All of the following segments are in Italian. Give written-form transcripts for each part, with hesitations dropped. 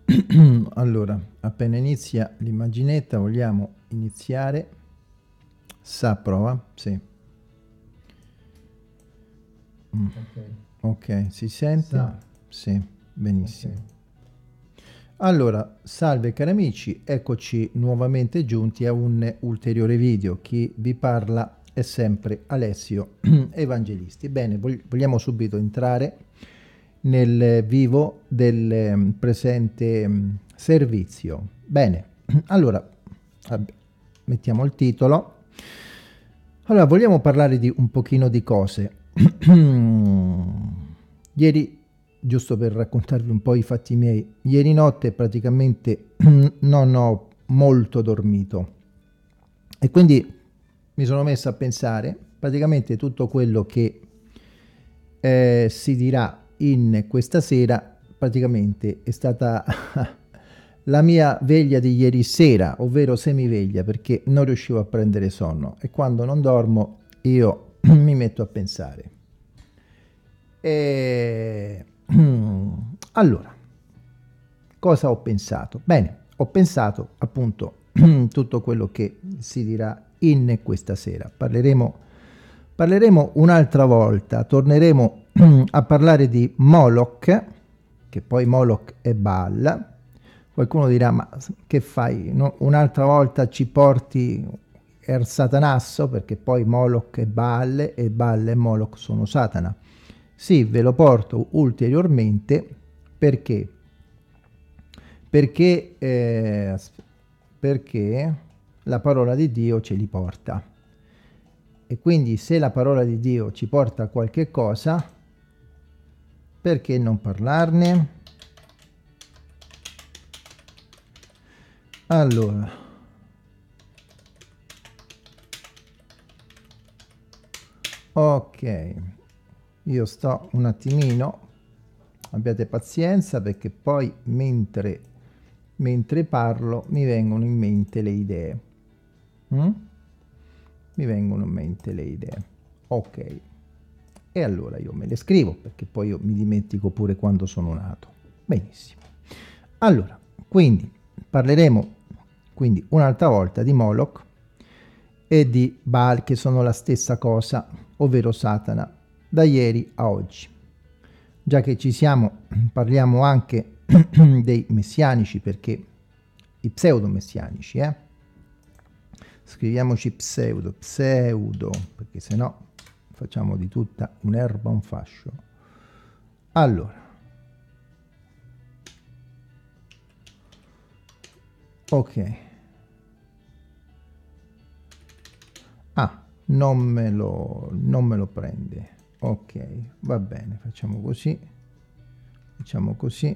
Allora, appena inizia l'immaginetta, vogliamo iniziare. Sa, prova? Sì. Ok. Ok, si sente? Sa. Sì, benissimo. Ok. Allora, salve cari amici, eccoci nuovamente giunti a un ulteriore video. Chi vi parla è sempre Alessio Evangelisti. Bene, vogliamo subito entrare nel vivo del presente servizio. Bene, allora, mettiamo il titolo. Allora, vogliamo parlare di un pochino di cose. Ieri, giusto per raccontarvi un po' i fatti miei, ieri notte praticamente non ho molto dormito e quindi mi sono messo a pensare praticamente tutto quello che si dirà in questa sera praticamente è stata la mia veglia di ieri sera, ovvero semiveglia, perché non riuscivo a prendere sonno e quando non dormo io mi metto a pensare. E... Allora, cosa ho pensato? Bene, ho pensato appunto tutto quello che si dirà in questa sera. Parleremo un'altra volta, torneremo a parlare di Moloch, che poi Moloch è Baal. Qualcuno dirà, ma che fai? No? Un'altra volta ci porti Er Satanasso, perché poi Moloch è Baal e Baal e Moloch sono Satana. Sì, ve lo porto ulteriormente perché perché, perché la parola di Dio ce li porta. E quindi se la parola di Dio ci porta a qualche cosa, perché non parlarne? Allora, ok, io sto un attimino, abbiate pazienza perché poi mentre parlo mi vengono in mente le idee. Mi vengono in mente le idee. Ok. E allora io me le scrivo perché poi io mi dimentico pure quando sono nato. Benissimo. Allora, quindi parleremo quindi un'altra volta di Moloch e di Baal che sono la stessa cosa, ovvero Satana, da ieri a oggi. Già che ci siamo, parliamo anche dei messianici perché i pseudo-messianici, scriviamoci pseudo, perché sennò facciamo di tutta un'erba un fascio. Allora, ok. Ah, non me lo prende. Ok, va bene, facciamo così. Facciamo così.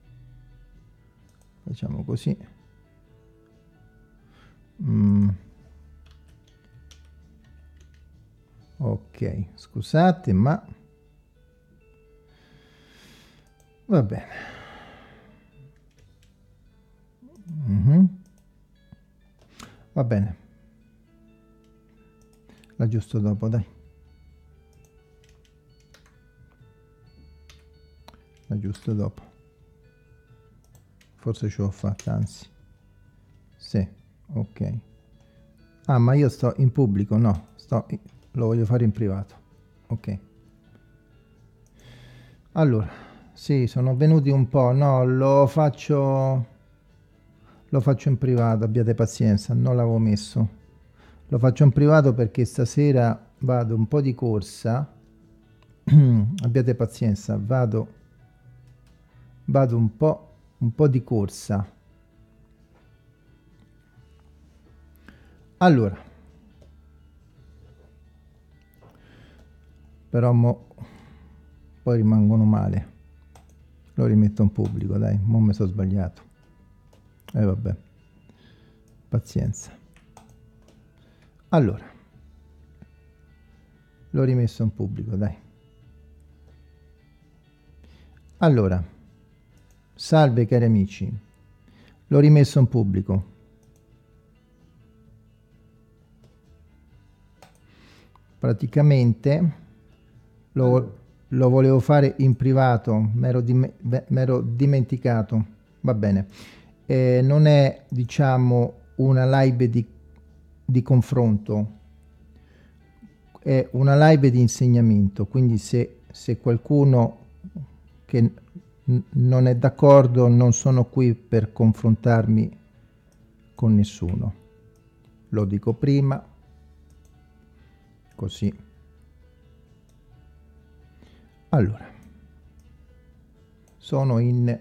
Facciamo così. Ok, scusate, ma va bene. Va bene. L'aggiusto dopo, dai. L'aggiusto dopo. Forse ce l'ho fatta, anzi. Sì, ok. Ah, ma io sto in pubblico? No, lo voglio fare in privato. Ok. Allora, sì, sono venuti un po'. No, lo faccio in privato, abbiate pazienza, non l'avevo messo. Lo faccio in privato perché stasera vado un po' di corsa. Abbiate pazienza, vado un po' di corsa. Allora, però poi rimangono male. Lo rimetto in pubblico, dai, mo mi sono sbagliato. E vabbè, pazienza. Allora, l'ho rimesso in pubblico, dai. Allora, salve cari amici, l'ho rimesso in pubblico. Praticamente lo volevo fare in privato, m'ero dimenticato. Va bene. Non è, diciamo, una live di confronto, è una live di insegnamento, quindi se qualcuno che non è d'accordo, non sono qui per confrontarmi con nessuno. Lo dico prima, così. Allora, sono in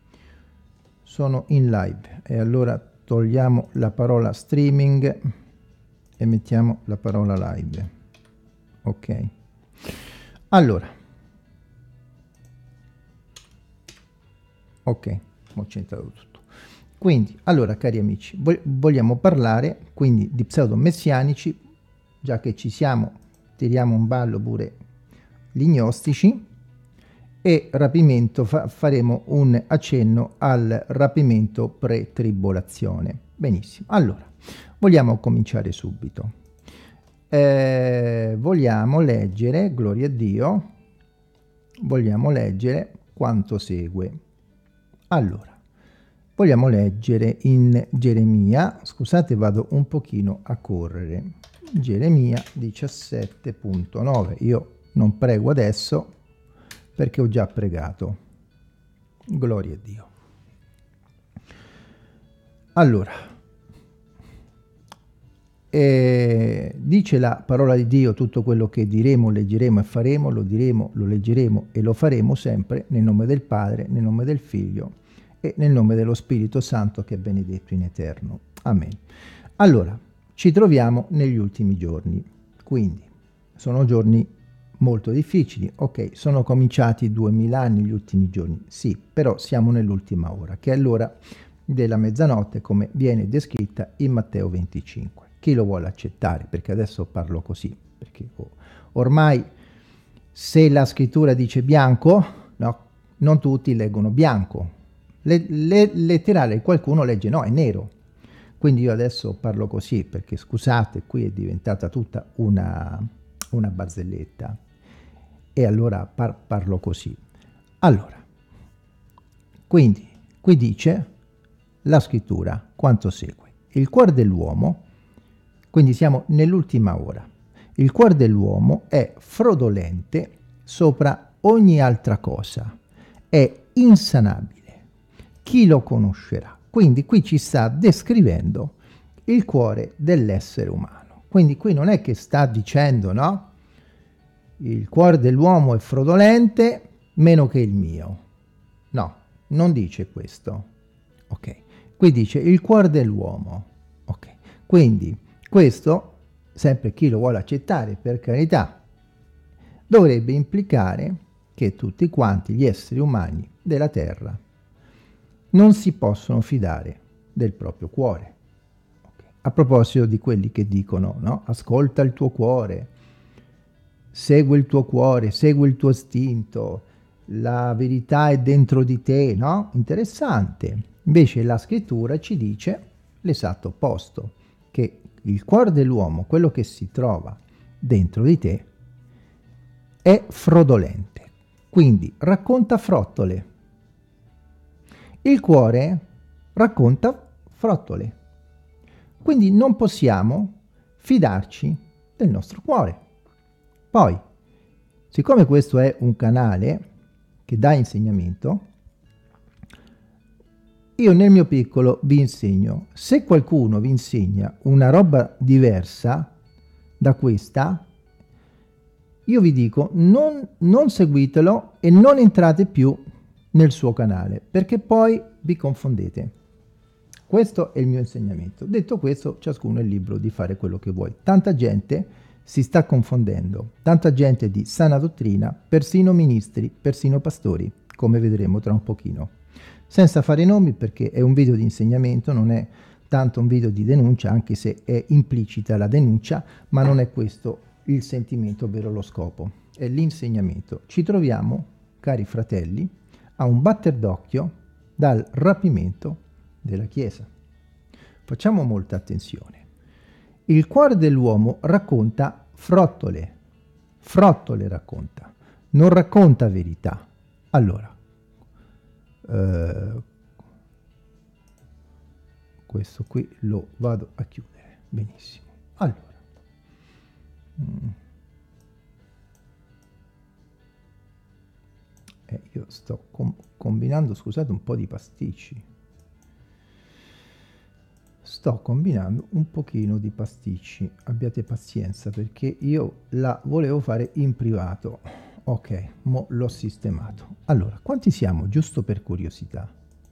live e allora togliamo la parola streaming e mettiamo la parola live. Ok. Allora. Ok, ho centrato tutto. Quindi, allora, cari amici, vogliamo parlare quindi di pseudo-messianici, già che ci siamo, tiriamo un ballo pure gli gnostici, e rapimento, faremo un accenno al rapimento pre-tribolazione. Benissimo, allora, vogliamo cominciare subito. Vogliamo leggere, gloria a Dio, vogliamo leggere quanto segue. Allora, vogliamo leggere in Geremia, scusate vado un pochino a correre, Geremia 17.9, io non prego adesso perché ho già pregato, gloria a Dio. Allora, dice la parola di Dio: tutto quello che diremo, leggeremo e faremo, lo diremo, lo leggeremo e lo faremo sempre nel nome del Padre, nel nome del Figlio e nel nome dello Spirito Santo, che è benedetto in eterno. Amen. Allora, ci troviamo negli ultimi giorni, quindi sono giorni molto difficili. Ok, sono cominciati 2000 anni gli ultimi giorni, sì, però siamo nell'ultima ora, che è l'ora della mezzanotte, come viene descritta in Matteo 25. Chi lo vuole accettare? Perché adesso parlo così, perché ormai se la scrittura dice bianco, no, non tutti leggono bianco. Letterale, qualcuno legge no, è nero. Quindi io adesso parlo così, perché scusate, qui è diventata tutta una barzelletta. E allora parlo così. Allora, quindi qui dice la scrittura quanto segue: il cuore dell'uomo, quindi siamo nell'ultima ora, il cuore dell'uomo è frodolente sopra ogni altra cosa, è insanabile, chi lo conoscerà? Quindi qui ci sta descrivendo il cuore dell'essere umano. Quindi qui non è che sta dicendo, no? Il cuore dell'uomo è frodolente meno che il mio. No, non dice questo. Ok. Qui dice il cuore dell'uomo. Ok. Quindi questo, sempre chi lo vuole accettare, per carità, dovrebbe implicare che tutti quanti gli esseri umani della terra non si possono fidare del proprio cuore. Okay. A proposito di quelli che dicono, no? Ascolta il tuo cuore, segui il tuo cuore, segui il tuo istinto, la verità è dentro di te, no? Interessante. Invece la scrittura ci dice l'esatto opposto, che il cuore dell'uomo, quello che si trova dentro di te, è frodolente, quindi racconta frottole. Il cuore racconta frottole, quindi non possiamo fidarci del nostro cuore. Poi, siccome questo è un canale che dà insegnamento, io nel mio piccolo vi insegno. Se qualcuno vi insegna una roba diversa da questa, io vi dico non seguitelo e non entrate più nel suo canale, perché poi vi confondete. Questo è il mio insegnamento. Detto questo, ciascuno è libero di fare quello che vuoi. Tanta gente si sta confondendo, tanta gente di sana dottrina, persino ministri, persino pastori, come vedremo tra un pochino. Senza fare nomi, perché è un video di insegnamento, non è tanto un video di denuncia, anche se è implicita la denuncia, ma non è questo il sentimento, ovvero lo scopo, è l'insegnamento. Ci troviamo, cari fratelli, a un batter d'occhio dal rapimento della Chiesa. Facciamo molta attenzione. Il cuore dell'uomo racconta frottole racconta, non racconta verità. Allora, questo qui lo vado a chiudere. Benissimo. Allora, io sto combinando, scusate, un po' di pasticci. Sto combinando un pochino di pasticci, abbiate pazienza perché io la volevo fare in privato. Ok, mo l'ho sistemato. Allora, quanti siamo, giusto per curiosità?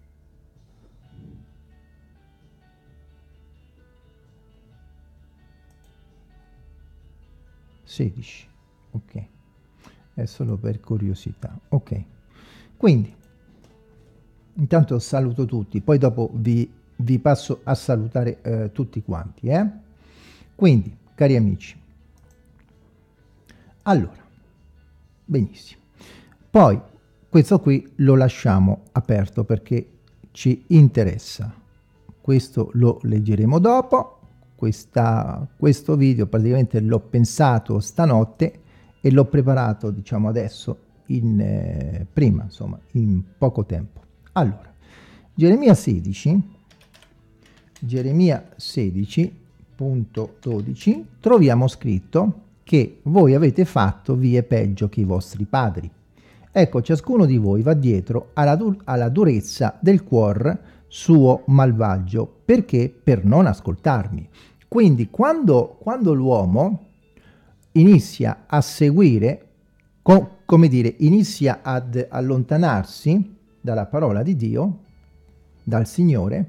(16). Ok, è solo per curiosità. Ok, quindi intanto saluto tutti, poi dopo vi passo a salutare tutti quanti, quindi cari amici, allora, benissimo, poi questo qui lo lasciamo aperto perché ci interessa, questo lo leggeremo dopo. Questo video praticamente l'ho pensato stanotte e l'ho preparato, diciamo, adesso prima, insomma, in poco tempo. Allora, Geremia 16.12 troviamo scritto che voi avete fatto vie peggio che i vostri padri. Ecco, ciascuno di voi va dietro alla durezza del cuor suo malvagio, perché per non ascoltarmi. Quindi quando l'uomo inizia a seguire, come dire, inizia ad allontanarsi dalla parola di Dio, dal Signore,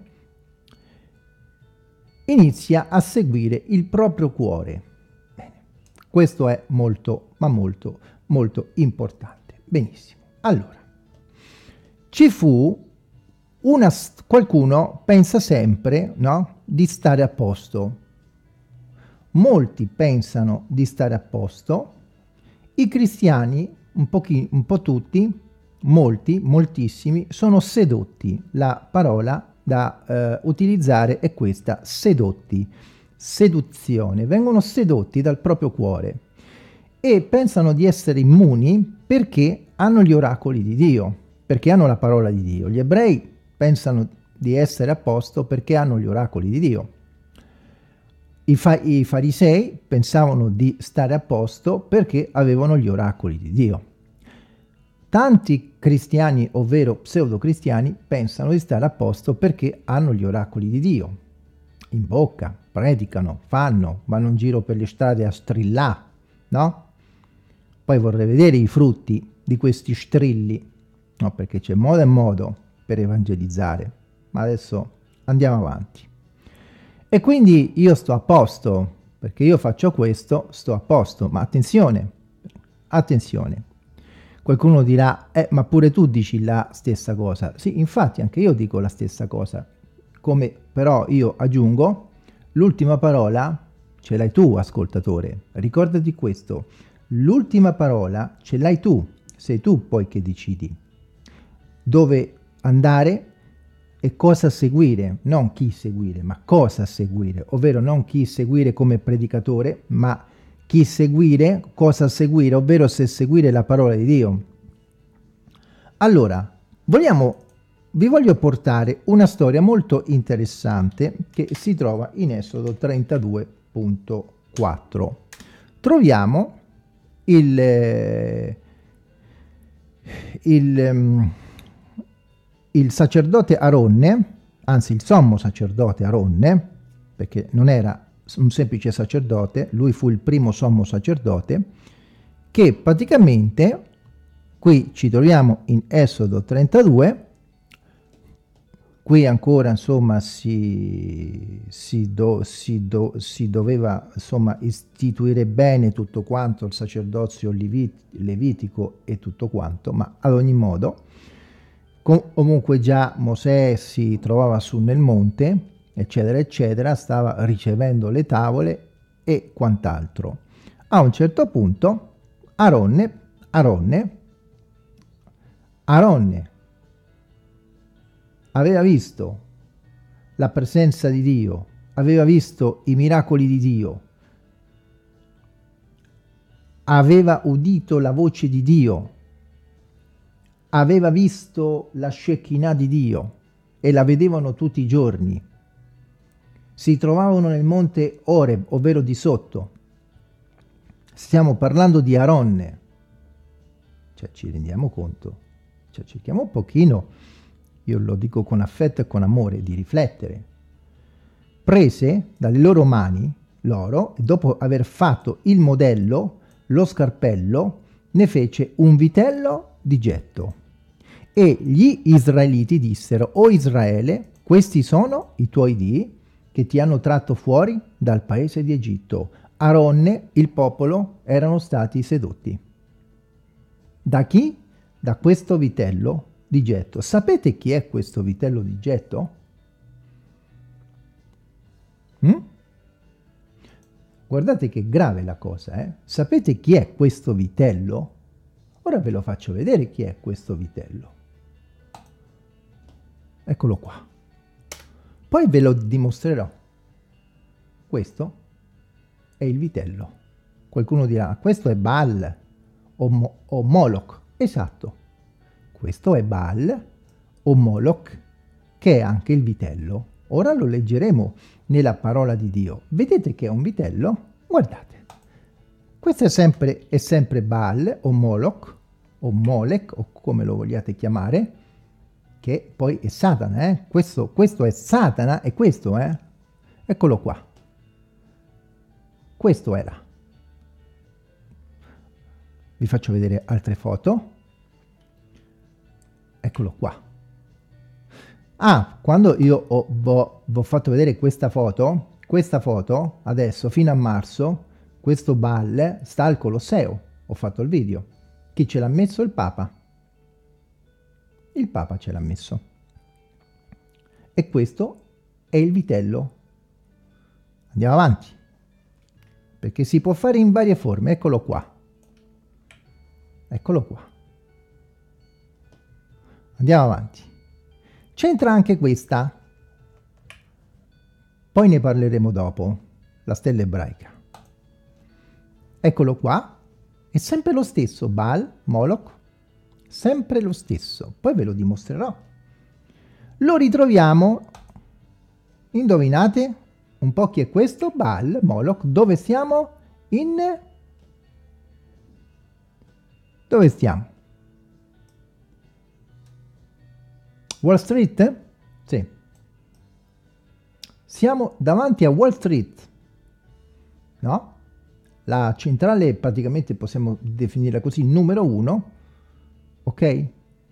inizia a seguire il proprio cuore. Bene, questo è molto, ma molto, molto importante. Benissimo. Allora, ci fu qualcuno pensa sempre, no, di stare a posto. Molti pensano di stare a posto. I cristiani, un po' tutti, molti, moltissimi, sono sedotti. La parola da utilizzare è questa: sedotti, seduzione. Vengono sedotti dal proprio cuore e pensano di essere immuni perché hanno gli oracoli di Dio, perché hanno la parola di Dio. Gli ebrei pensano di essere a posto perché hanno gli oracoli di Dio. I farisei pensavano di stare a posto perché avevano gli oracoli di Dio. Tanti cristiani, ovvero pseudo-cristiani, pensano di stare a posto perché hanno gli oracoli di Dio. In bocca, predicano, vanno in giro per le strade a strillare, no? Poi vorrei vedere i frutti di questi strilli, no? Perché c'è modo e modo per evangelizzare. Ma adesso andiamo avanti. E quindi io sto a posto, perché io faccio questo, sto a posto. Ma attenzione, attenzione. Qualcuno dirà, ma pure tu dici la stessa cosa. Sì, infatti anche io dico la stessa cosa. Come però io aggiungo, l'ultima parola ce l'hai tu, ascoltatore. Ricordati questo. L'ultima parola ce l'hai tu. Sei tu poi che decidi dove andare e cosa seguire, non chi seguire, ma cosa seguire, ovvero non chi seguire come predicatore, ma chi seguire, cosa seguire, ovvero se seguire la parola di Dio. Allora, vi voglio portare una storia molto interessante che si trova in Esodo 32.4. Troviamo il sacerdote Aronne, anzi il sommo sacerdote Aronne, perché non era un semplice sacerdote, lui fu il primo sommo sacerdote, che praticamente, qui ci troviamo in Esodo 32, qui ancora insomma si doveva insomma istituire bene tutto quanto, il sacerdozio levitico e tutto quanto, ma ad ogni modo comunque già Mosè si trovava su nel monte, eccetera eccetera, stava ricevendo le tavole e quant'altro. A un certo punto Aronne aveva visto la presenza di Dio, aveva visto i miracoli di Dio, aveva udito la voce di Dio, aveva visto la Shekinah di Dio e la vedevano tutti i giorni. si trovavano nel monte Oreb, ovvero di sotto. Stiamo parlando di Aronne. Cioè, ci rendiamo conto? Cioè, cerchiamo un pochino, io lo dico con affetto e con amore, di riflettere. Prese dalle loro mani l'oro e dopo aver fatto il modello, lo scarpello, ne fece un vitello di getto. E gli israeliti dissero: O Israele, questi sono i tuoi dii che ti hanno tratto fuori dal paese di Egitto. Aronne, il popolo, erano stati sedotti. Da chi? Da questo vitello di getto. Sapete chi è questo vitello di getto? Guardate che grave la cosa, eh? Sapete chi è questo vitello? Ora ve lo faccio vedere chi è questo vitello. Eccolo qua. Poi ve lo dimostrerò. Questo è il vitello. Qualcuno dirà: questo è Baal o Moloch. Esatto. Questo è Baal o Moloch, che è anche il vitello. Ora lo leggeremo nella parola di Dio. Vedete che è un vitello? Guardate. Questo è sempre Baal o Moloch o Molech o come lo vogliate chiamare, che poi è Satana, eh? Questo è Satana e questo, eccolo qua. Questo era. Vi faccio vedere altre foto. Eccolo qua. Ah, quando io vi ho fatto vedere questa foto adesso fino a marzo, questo Baal sta al Colosseo. Ho fatto il video. Chi ce l'ha messo? Il Papa. Il Papa ce l'ha messo. E questo è il vitello. Andiamo avanti. Perché si può fare in varie forme. Eccolo qua. Eccolo qua. Andiamo avanti. C'entra anche questa. Poi ne parleremo dopo. La stella ebraica. Eccolo qua. È sempre lo stesso. Baal, Moloch. Sempre lo stesso. Poi ve lo dimostrerò. Lo ritroviamo. Indovinate un po' chi è questo? Baal, Moloch. Dove stiamo? Dove stiamo? Wall Street? Sì. Siamo davanti a Wall Street. No? La centrale praticamente possiamo definirla così, numero 1, ok?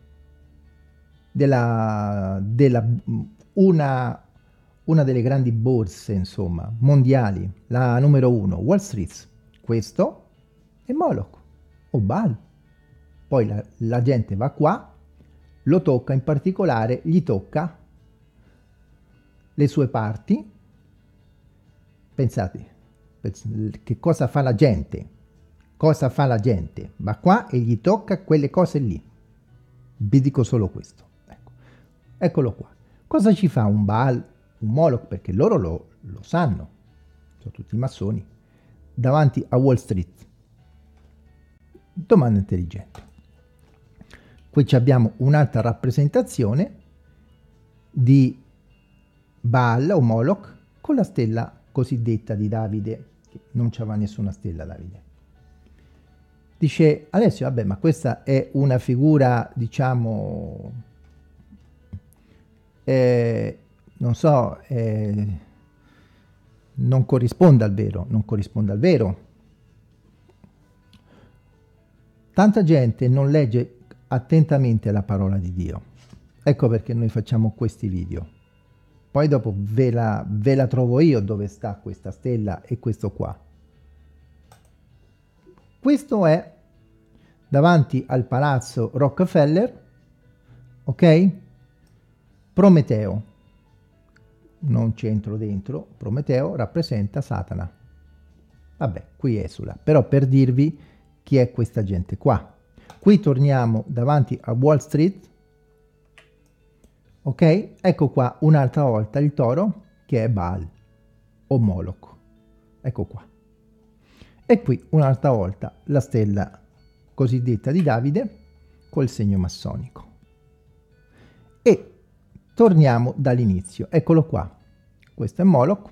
Una delle grandi borse, insomma, mondiali, la numero 1, Wall Street. Questo è Moloch o Baal. Poi la gente va qua, lo tocca, in particolare gli tocca le sue parti. Pensate, che cosa fa la gente? Cosa fa la gente? Va qua e gli tocca quelle cose lì. Vi dico solo questo. Ecco. Eccolo qua. Cosa ci fa un Baal, un Moloch? Perché loro lo sanno. Sono tutti massoni. Davanti a Wall Street. Domanda intelligente. Qui abbiamo un'altra rappresentazione di Baal o Moloch con la stella cosiddetta di Davide, che non c'aveva nessuna stella Davide. Dice Alessio: vabbè, ma questa è una figura, diciamo, non so, non corrisponde al vero, non corrisponde al vero. Tanta gente non legge attentamente la parola di Dio. Ecco perché noi facciamo questi video. Poi dopo ve la trovo io dove sta questa stella e questo qua. Questo è davanti al palazzo Rockefeller, ok? Prometeo. Non c'entro dentro. Prometeo rappresenta Satana. Vabbè, qui esula. Però per dirvi chi è questa gente qua. Qui torniamo davanti a Wall Street. Ok? Ecco qua un'altra volta il toro che è Baal o Moloch. Ecco qua. E qui un'altra volta la stella cosiddetta di Davide col segno massonico. E torniamo dall'inizio. Eccolo qua. questo è Moloch,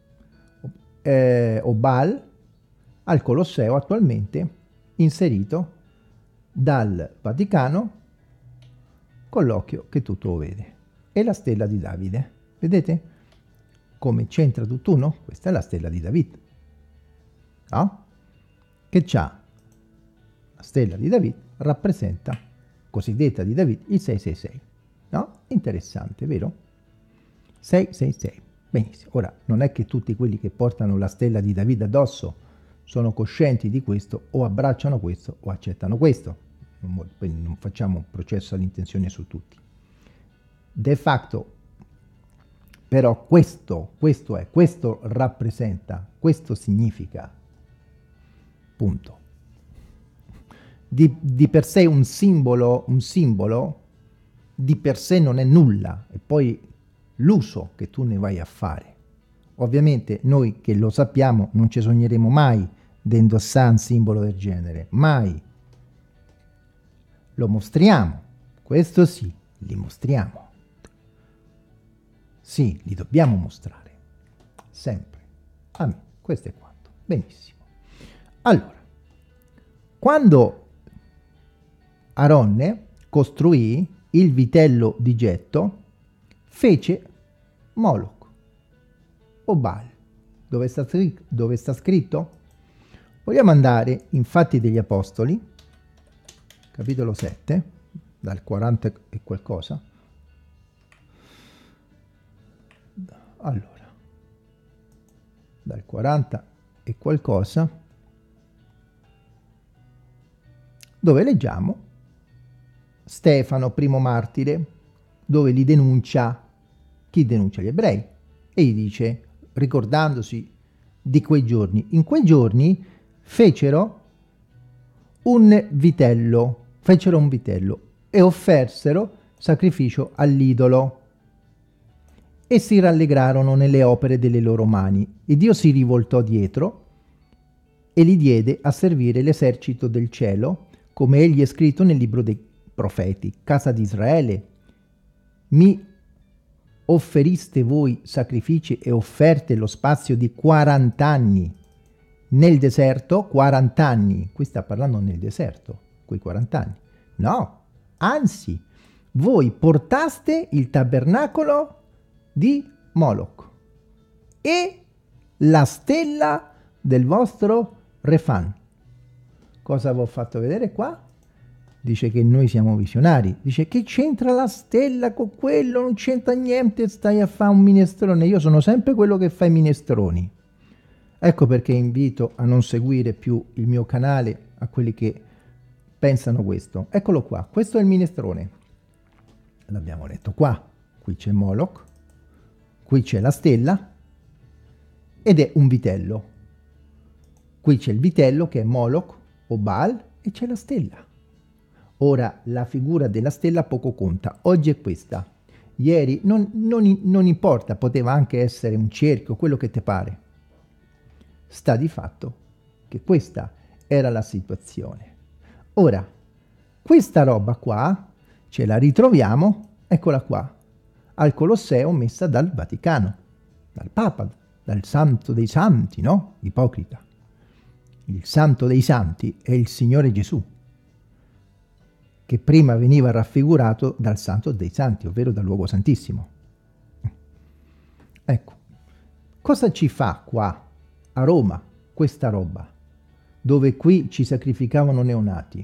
o Baal, al Colosseo attualmente inserito dal Vaticano con l'occhio che tutto lo vede. E la stella di Davide, vedete come c'entra tutt'uno? Questa è la stella di David, no? Che c'ha la stella di David, rappresenta, cosiddetta di David, il 666, no? Interessante, vero? 666, benissimo. Ora, non è che tutti quelli che portano la stella di David addosso sono coscienti di questo, o abbracciano questo, o accettano questo. Non facciamo un processo all'intenzione su tutti. De facto, però, questo rappresenta, questo significa, punto. Di per sé un simbolo di per sé non è nulla, e poi l'uso che tu ne vai a fare. Ovviamente noi che lo sappiamo non ci sogneremo mai di indossare un simbolo del genere, mai. Lo mostriamo, questo sì, li mostriamo. Sì, li dobbiamo mostrare, sempre. Amen, questo è quanto. Benissimo. Allora, quando Aronne costruì il vitello di getto, fece Moloch o Baal. Dove sta scritto? Vogliamo andare in Fatti degli Apostoli, capitolo 7, dal 40 e qualcosa. Allora, dal 40 e qualcosa, dove leggiamo Stefano, primo martire, dove li denuncia, chi denuncia gli ebrei, e gli dice, ricordandosi di quei giorni, in quei giorni fecero un vitello e offersero sacrificio all'idolo e si rallegrarono nelle opere delle loro mani. E Dio si rivoltò dietro e li diede a servire l'esercito del cielo, come egli è scritto nel libro dei profeti. Casa di Israele, mi offeriste voi sacrifici e offerte lo spazio di 40 anni nel deserto. 40 anni, qui sta parlando nel deserto, quei 40 anni. No, anzi, voi portaste il tabernacolo di Moloch e la stella del vostro Refan. Cosa vi ho fatto vedere qua? Dice che noi siamo visionari. Dice che c'entra la stella con quello, non c'entra niente, stai a fare un minestrone. Io sono sempre quello che fa i minestroni. Ecco perché invito a non seguire più il mio canale a quelli che pensano questo. Eccolo qua, questo è il minestrone. L'abbiamo letto qua. Qui c'è Moloch, qui c'è la stella ed è un vitello. Qui c'è il vitello che è Moloch o Baal e c'è la stella. Ora la figura della stella poco conta, oggi è questa. Ieri non importa, poteva anche essere un cerchio, quello che ti pare. Sta di fatto che questa era la situazione. Ora, questa roba qua ce la ritroviamo, eccola qua, al Colosseo messa dal Vaticano, dal Papa, dal Santo dei Santi, no? Ipocrita. Il Santo dei Santi è il Signore Gesù, che prima veniva raffigurato dal Santo dei Santi, ovvero dal luogo santissimo. Ecco, cosa ci fa qua a Roma questa roba, dove qui ci sacrificavano neonati?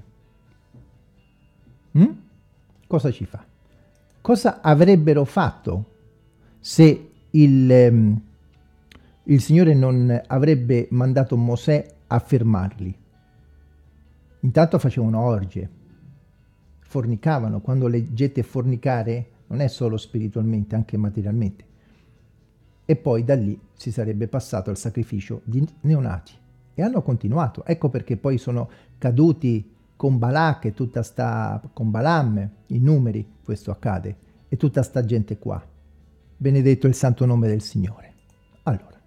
Cosa ci fa? Cosa avrebbero fatto se il Signore non avrebbe mandato Mosè a fermarli? Intanto facevano orge, fornicavano. Quando leggete fornicare non è solo spiritualmente, anche materialmente. E poi da lì si sarebbe passato al sacrificio di neonati. E hanno continuato. Ecco perché poi sono caduti con Balak e tutta sta, con Balaam, i numeri, questo accade, e tutta sta gente qua. Benedetto il santo nome del Signore. Allora,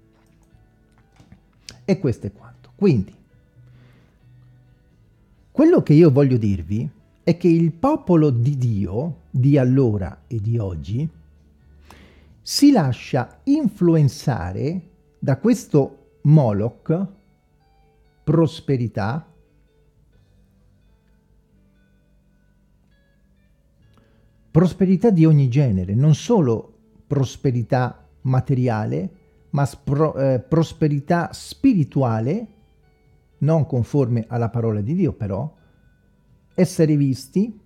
e questo è quanto. Quindi, quello che io voglio dirvi è che il popolo di Dio, di allora e di oggi, si lascia influenzare da questo Moloch, prosperità, prosperità di ogni genere, non solo prosperità materiale, ma prosperità spirituale, non conforme alla parola di Dio però, essere visti,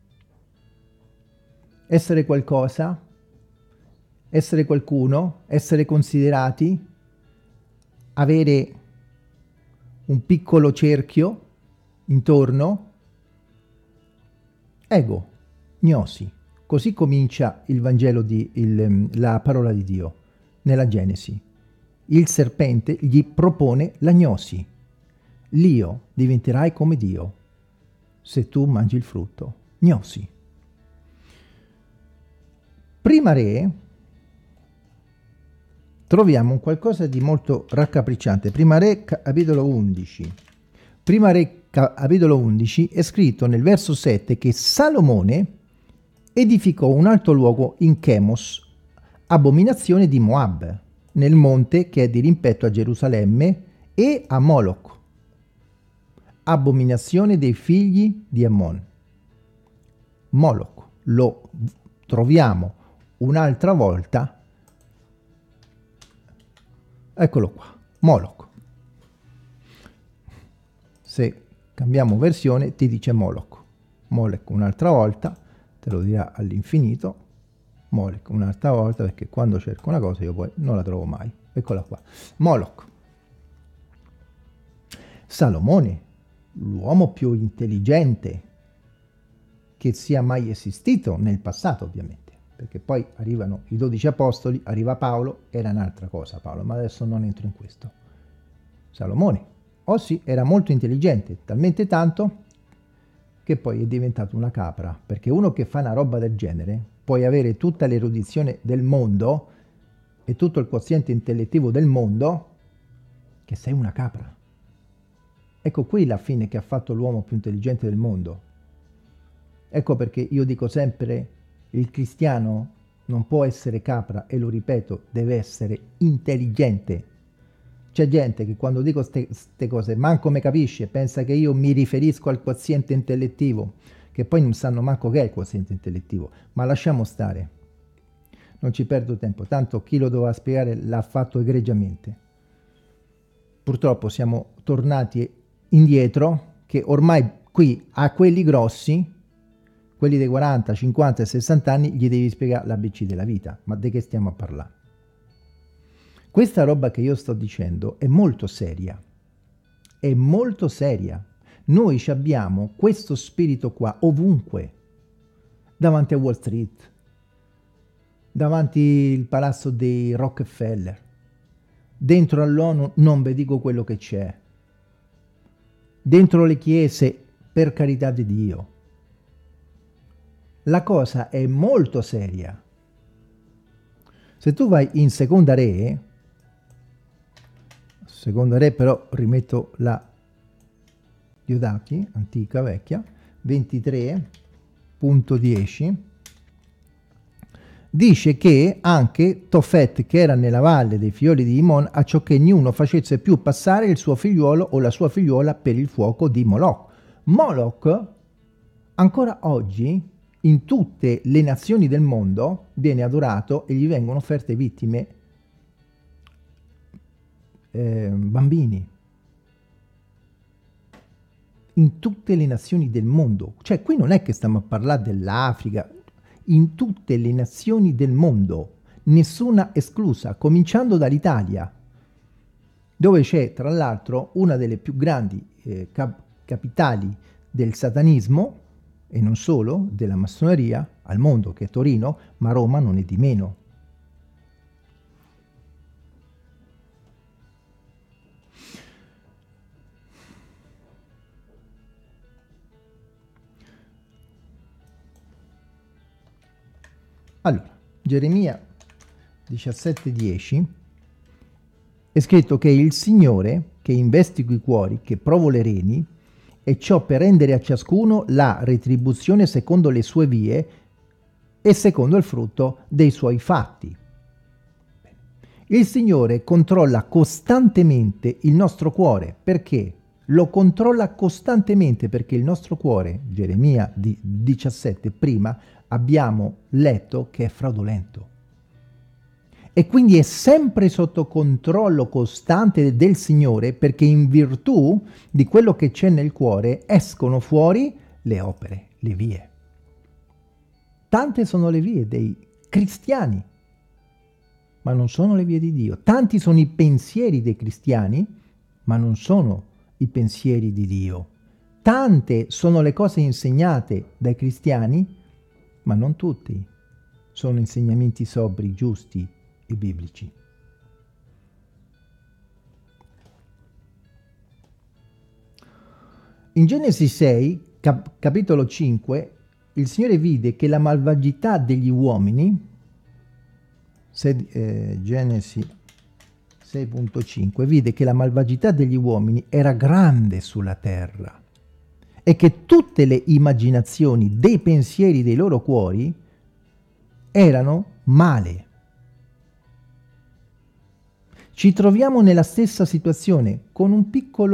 essere qualcosa, essere qualcuno, essere considerati, avere un piccolo cerchio intorno, ego, gnosi. Così comincia il Vangelo, la parola di Dio, nella Genesi. Il serpente gli propone la gnosi. L'io diventerai come Dio se tu mangi il frutto. Gnosi. Prima Re troviamo un qualcosa di molto raccapricciante. Prima Re capitolo 11. Prima Re capitolo 11 è scritto nel verso 7 che Salomone edificò un alto luogo in Chemos, abominazione di Moab, nel monte che è di rimpetto a Gerusalemme, e a Moloch, abominazione dei figli di Ammon. Moloch lo troviamo un'altra volta, eccolo qua, Moloch. Se cambiamo versione ti dice Moloch. Moloch un'altra volta, te lo dirà all'infinito, Moloch un'altra volta, perché quando cerco una cosa io poi non la trovo mai. Eccola qua, Moloch. Salomone, l'uomo più intelligente che sia mai esistito nel passato, ovviamente, perché poi arrivano i 12 apostoli, arriva Paolo, era un'altra cosa Paolo, ma adesso non entro in questo. Salomone, sì, era molto intelligente, talmente tanto che poi è diventato una capra, perché uno che fa una roba del genere puoi avere tutta l'erudizione del mondo e tutto il quoziente intellettivo del mondo, che sei una capra. Ecco qui la fine che ha fatto l'uomo più intelligente del mondo. Ecco perché io dico sempre, il cristiano non può essere capra, e lo ripeto, deve essere intelligente. C'è gente che quando dico queste cose manco me capisce, pensa che io mi riferisco al quoziente intellettivo, che poi non sanno manco che è il quoziente intellettivo, ma lasciamo stare, non ci perdo tempo, tanto chi lo doveva spiegare l'ha fatto egregiamente. Purtroppo siamo tornati indietro, che ormai qui a quelli grossi, quelli dei 40, 50 e 60 anni, gli devi spiegare l'ABC della vita, ma di che stiamo a parlare? Questa roba che io sto dicendo è molto seria, è molto seria. Noi abbiamo questo spirito qua ovunque, davanti a Wall Street, davanti al palazzo dei Rockefeller, dentro all'ONU non vi dico quello che c'è, dentro le chiese, per carità di Dio. La cosa è molto seria. Se tu vai in Seconda Re però rimetto la Diodati, antica, vecchia, 23.10, dice che anche Tofet, che era nella valle dei figlioli di Imon, a ciò che niuno facesse più passare il suo figliuolo o la sua figliuola per il fuoco di Moloch. Moloch, ancora oggi, in tutte le nazioni del mondo, viene adorato e gli vengono offerte vittime bambini. In tutte le nazioni del mondo. Cioè, qui non è che stiamo a parlare dell'Africa, in tutte le nazioni del mondo, nessuna esclusa, cominciando dall'Italia, dove c'è tra l'altro una delle più grandi capitali del satanismo, e non solo, della massoneria al mondo, che è Torino, ma Roma non è di meno. Allora, Geremia 17:10 è scritto che il Signore, che investigo i cuori, che provo le reni, e ciò per rendere a ciascuno la retribuzione secondo le sue vie e secondo il frutto dei suoi fatti. Il Signore controlla costantemente il nostro cuore. Perché? Lo controlla costantemente perché il nostro cuore, Geremia 17, prima abbiamo letto che è fraudolento. E quindi è sempre sotto controllo costante del Signore, perché in virtù di quello che c'è nel cuore escono fuori le opere, le vie. Tante sono le vie dei cristiani, ma non sono le vie di Dio. Tanti sono i pensieri dei cristiani, ma non sono i pensieri di Dio. Tante sono le cose insegnate dai cristiani, ma non tutti sono insegnamenti sobri, giusti e biblici. In Genesi 6, capitolo 5, il Signore vide che la malvagità degli uomini, Genesi 6.5, vide che la malvagità degli uomini era grande sulla terra e che tutte le immaginazioni dei pensieri dei loro cuori erano male. Ci troviamo nella stessa situazione con una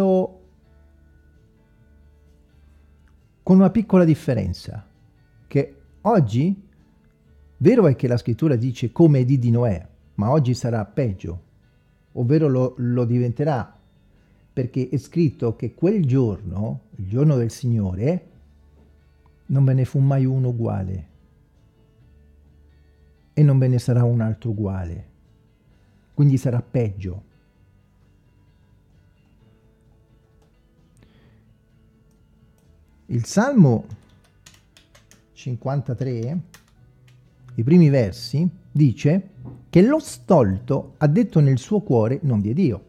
piccola differenza, che oggi, vero è che la scrittura dice come di Noè, ma oggi sarà peggio, ovvero lo diventerà, perché è scritto che quel giorno, il giorno del Signore, non ve ne fu mai uno uguale e non ve ne sarà un altro uguale, quindi sarà peggio. Il Salmo 53, i primi versi, dice che lo stolto ha detto nel suo cuore non vi è Dio.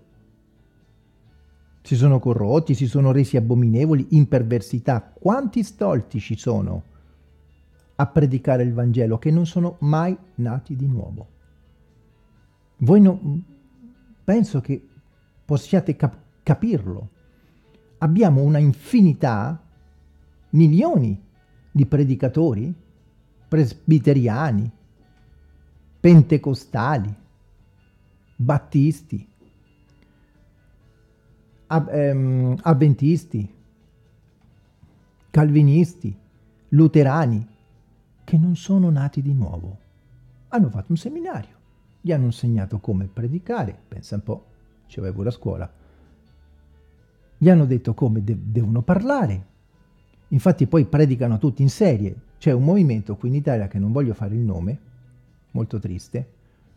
Si sono corrotti, si sono resi abominevoli in perversità. Quanti stolti ci sono a predicare il Vangelo che non sono mai nati di nuovo? Voi non, penso che possiate capirlo. Abbiamo una infinità, milioni di predicatori, presbiteriani, pentecostali, battisti, avventisti, calvinisti, luterani, che non sono nati di nuovo. Hanno fatto un seminario, gli hanno insegnato come predicare, pensa un po', ci vai pure a scuola, gli hanno detto come devono parlare, infatti poi predicano tutti in serie. C'è un movimento qui in Italia, che non voglio fare il nome, molto triste,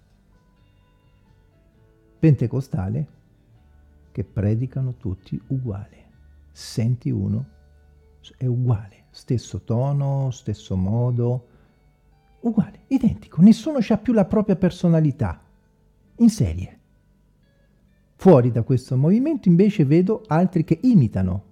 pentecostale, che predicano tutti uguali. Senti uno, è uguale, stesso tono, stesso modo, uguale, identico, nessuno c'ha più la propria personalità, in serie. Fuori da questo movimento invece vedo altri che imitano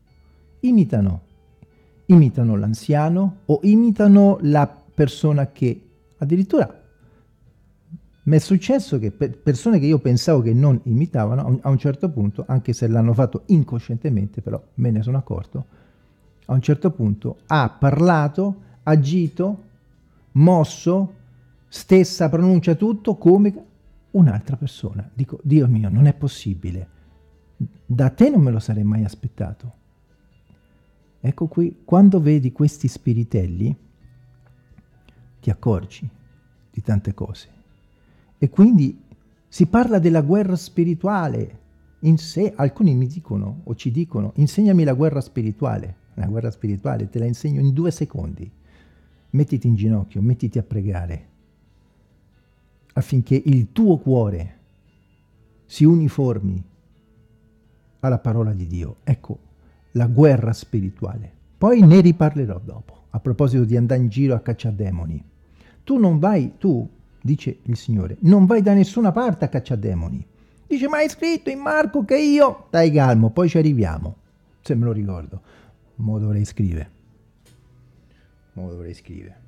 l'anziano o imitano la persona che addirittura mi è successo che persone che io pensavo che non imitavano, a un certo punto, anche se l'hanno fatto incoscientemente, però me ne sono accorto, a un certo punto ha parlato, agito, mosso, stessa pronuncia tutto come un'altra persona. Dico, Dio mio, non è possibile. Da te non me lo sarei mai aspettato. Ecco qui, quando vedi questi spiritelli, ti accorgi di tante cose. E quindi si parla della guerra spirituale in sé. Alcuni mi dicono o ci dicono: insegnami la guerra spirituale. La guerra spirituale te la insegno in 2 secondi. Mettiti in ginocchio, mettiti a pregare affinché il tuo cuore si uniformi alla parola di Dio. Ecco la guerra spirituale. Poi ne riparlerò dopo, a proposito di andare in giro a cacciare demoni. Tu, dice il Signore, non vai da nessuna parte a cacciare demoni. Dice, ma è scritto in Marco che io... Stai calmo, poi ci arriviamo. Se me lo ricordo. Mo dovrei scrivere. Mo dovrei scrivere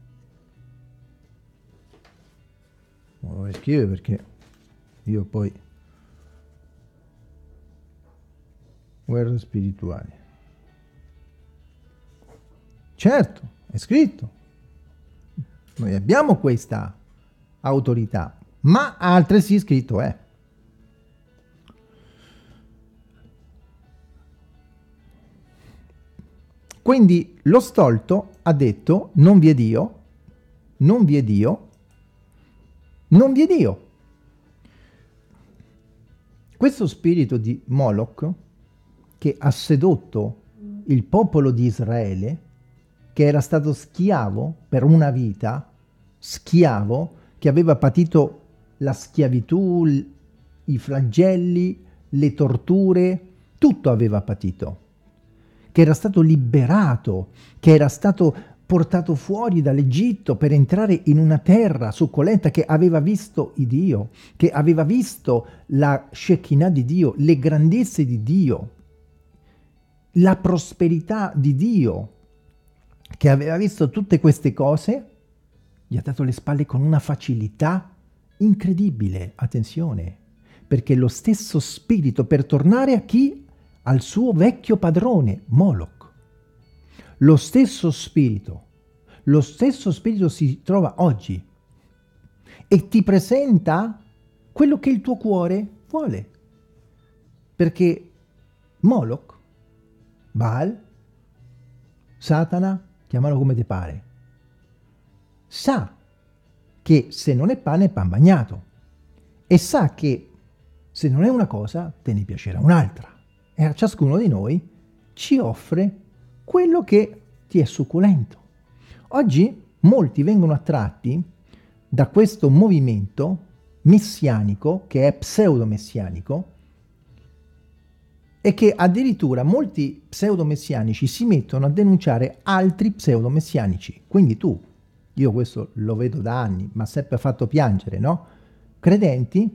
perché io poi... Guerra spirituale. Certo, è scritto. Noi abbiamo questa autorità. ma altresì scritto è. Quindi lo stolto ha detto non vi è Dio, non vi è Dio, non vi è Dio. Questo spirito di Moloch che ha sedotto il popolo di Israele, che era stato schiavo per una vita, schiavo, che aveva patito la schiavitù, i flagelli, le torture, tutto aveva patito, che era stato liberato, che era stato portato fuori dall'Egitto per entrare in una terra succolenta, che aveva visto il Dio, che aveva visto la Shekinah di Dio, le grandezze di Dio, la prosperità di Dio, che aveva visto tutte queste cose, gli ha dato le spalle con una facilità incredibile. Attenzione, perché lo stesso spirito per tornare a chi? Al suo vecchio padrone, Moloch. Lo stesso spirito si trova oggi e ti presenta quello che il tuo cuore vuole. Perché Moloch, Baal, Satana, chiamalo come ti pare, sa che se non è pane è pan bagnato e sa che se non è una cosa te ne piacerà un'altra, e a ciascuno di noi ci offre quello che ti è succulento. Oggi molti vengono attratti da questo movimento messianico, che è pseudo-messianico, e che addirittura molti pseudo-messianici si mettono a denunciare altri pseudo-messianici. Quindi tu, io questo lo vedo da anni, ma sempre fatto piangere, no? Credenti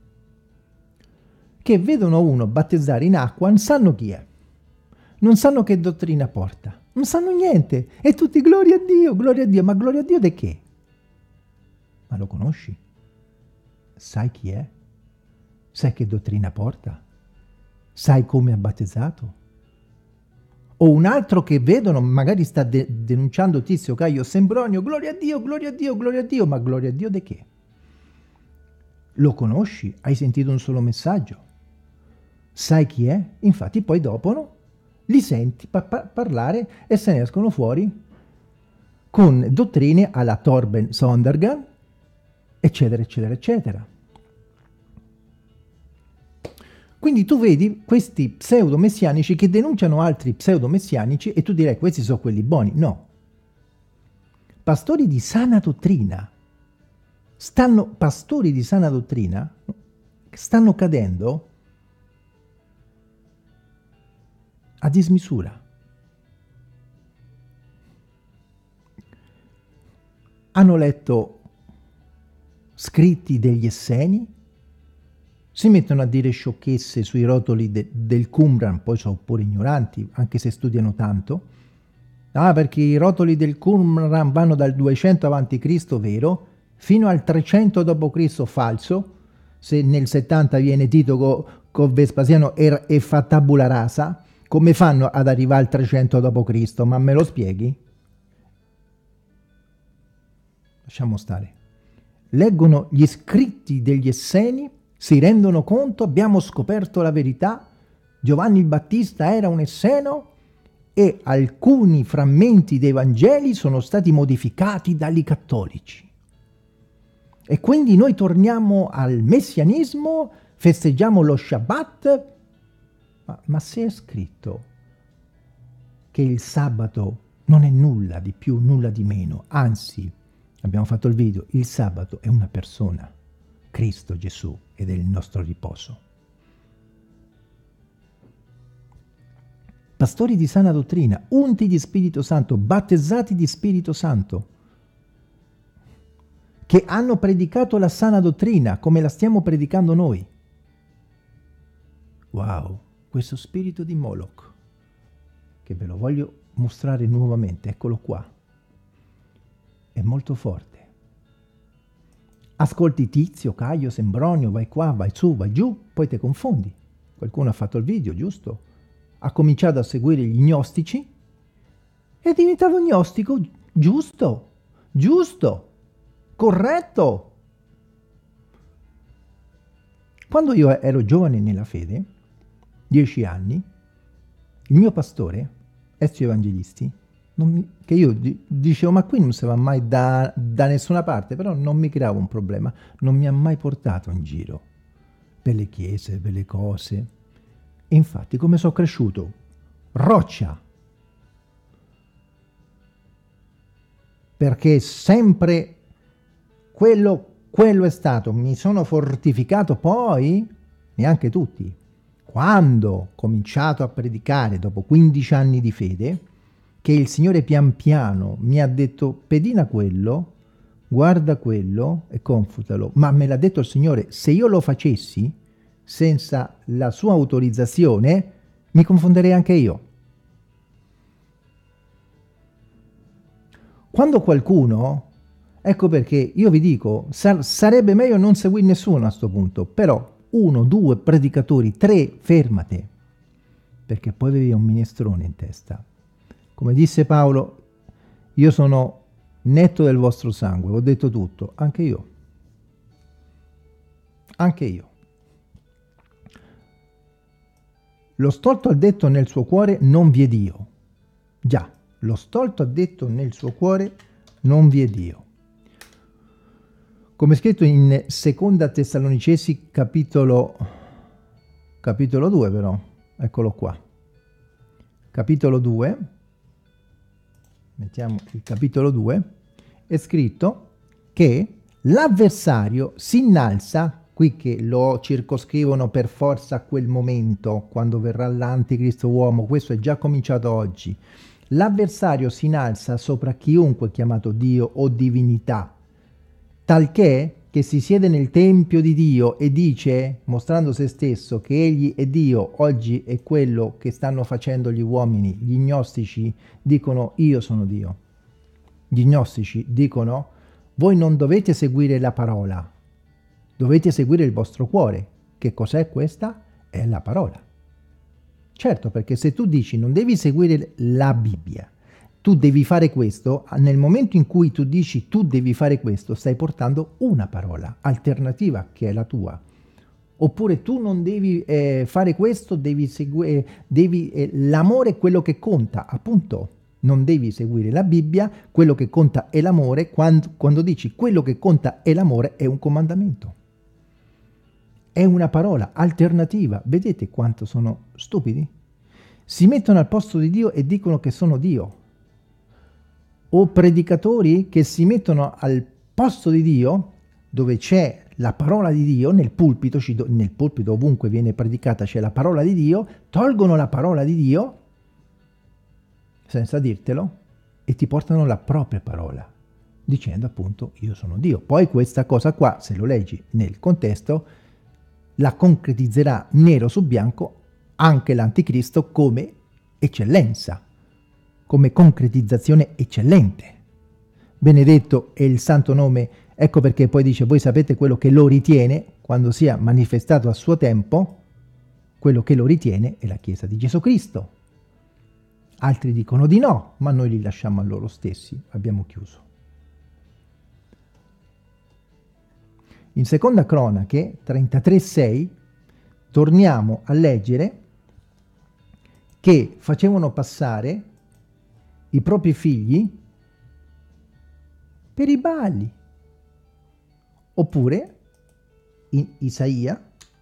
che vedono uno battezzare in acqua, non sanno chi è, non sanno che dottrina porta, non sanno niente, e tutti gloria a Dio, ma gloria a Dio di che? Ma lo conosci? Sai chi è? Sai che dottrina porta? Sai come ha battezzato? O un altro che vedono, magari sta denunciando Tizio, Caio, Sembronio, gloria a Dio, gloria a Dio, gloria a Dio, ma gloria a Dio di che? Lo conosci? Hai sentito un solo messaggio? Sai chi è? Infatti poi dopo no? Li senti parlare e se ne escono fuori con dottrine alla Torben Sondergan, eccetera, eccetera, eccetera. Quindi tu vedi questi pseudo-messianici che denunciano altri pseudo-messianici e tu direi questi sono quelli buoni. No. Pastori di sana dottrina stanno cadendo a dismisura. Hanno letto scritti degli Esseni, si mettono a dire sciocchezze sui rotoli del Qumran, poi sono pure ignoranti, anche se studiano tanto. Ah, perché i rotoli del Qumran vanno dal 200 a.C., vero, fino al 300 d.C., falso. Se nel 70 viene Tito con Vespasiano e fa tabula rasa, come fanno ad arrivare al 300 d.C.? Ma me lo spieghi? Lasciamo stare. Leggono gli scritti degli Esseni, si rendono conto, abbiamo scoperto la verità, Giovanni il Battista era un esseno e alcuni frammenti dei Vangeli sono stati modificati dagli cattolici. E quindi noi torniamo al messianismo, festeggiamo lo Shabbat, ma se è scritto che il sabato non è nulla di più, nulla di meno, anzi, abbiamo fatto il video, il sabato è una persona, Cristo Gesù, ed è il nostro riposo. Pastori di sana dottrina, unti di Spirito Santo, battezzati di Spirito Santo, che hanno predicato la sana dottrina come la stiamo predicando noi. Wow, questo spirito di Moloch, che ve lo voglio mostrare nuovamente, eccolo qua, è molto forte. Ascolti Tizio, Caio, Sembronio, vai qua, vai su, vai giù, poi te confondi. Qualcuno ha fatto il video, giusto? Ha cominciato a seguire gli gnostici, è diventato gnostico, giusto, corretto. Quando io ero giovane nella fede, 10 anni, il mio pastore, Ezio Evangelisti, che io dicevo ma qui non si va mai da nessuna parte, però non mi creava un problema, non mi ha mai portato in giro per le chiese, per le cose. E infatti come sono cresciuto? Roccia! Perché sempre quello è stato, mi sono fortificato poi, neanche tutti, quando ho cominciato a predicare dopo 15 anni di fede, che il Signore pian piano mi ha detto pedina quello, guarda quello e confutalo, ma me l'ha detto il Signore, se io lo facessi senza la sua autorizzazione mi confonderei anche io. Quando qualcuno, ecco perché io vi dico, sarebbe meglio non seguire nessuno a sto punto, però 1, 2 predicatori, 3, fermate, perché poi avevi un minestrone in testa. Come disse Paolo, io sono netto del vostro sangue, ho detto tutto, anche io. Anche io. Lo stolto ha detto nel suo cuore non vi è Dio. Già, lo stolto ha detto nel suo cuore non vi è Dio. Come scritto in Seconda Tessalonicesi capitolo 2 però, eccolo qua. Capitolo 2, mettiamo il capitolo 2, è scritto che l'avversario si innalza, qui che lo circoscrivono per forza a quel momento, quando verrà l'anticristo uomo, questo è già cominciato oggi. L'avversario si innalza sopra chiunque è chiamato Dio o divinità, talché che si siede nel tempio di Dio e dice, mostrando se stesso, che egli è Dio. Oggi è quello che stanno facendo gli uomini. Gli gnostici dicono io sono Dio. Gli gnostici dicono voi non dovete seguire la parola, dovete seguire il vostro cuore. Che cos'è questa? È la parola. Certo, perché se tu dici non devi seguire la Bibbia, tu devi fare questo, nel momento in cui tu dici tu devi fare questo, stai portando una parola alternativa che è la tua. Oppure tu non devi fare questo, devi seguire, l'amore è quello che conta, appunto. Non devi seguire la Bibbia, quello che conta è l'amore. Quando dici quello che conta è l'amore, è un comandamento. È una parola alternativa. Vedete quanto sono stupidi? Si mettono al posto di Dio e dicono che sono Dio. O predicatori che si mettono al posto di Dio, dove c'è la parola di Dio, nel pulpito ovunque viene predicata c'è la parola di Dio, tolgono la parola di Dio, senza dirtelo, e ti portano la propria parola, dicendo appunto io sono Dio. Poi questa cosa qua, se lo leggi nel contesto, la concretizzerà nero su bianco anche l'anticristo come eccellenza, come concretizzazione eccellente. Benedetto è il santo nome, ecco perché poi dice, voi sapete quello che lo ritiene, quando sia manifestato a suo tempo, quello che lo ritiene è la Chiesa di Gesù Cristo. Altri dicono di no, ma noi li lasciamo a loro stessi, abbiamo chiuso. In Seconda Cronache 33,6 torniamo a leggere che facevano passare i propri figli per i Baali. Oppure in Isaia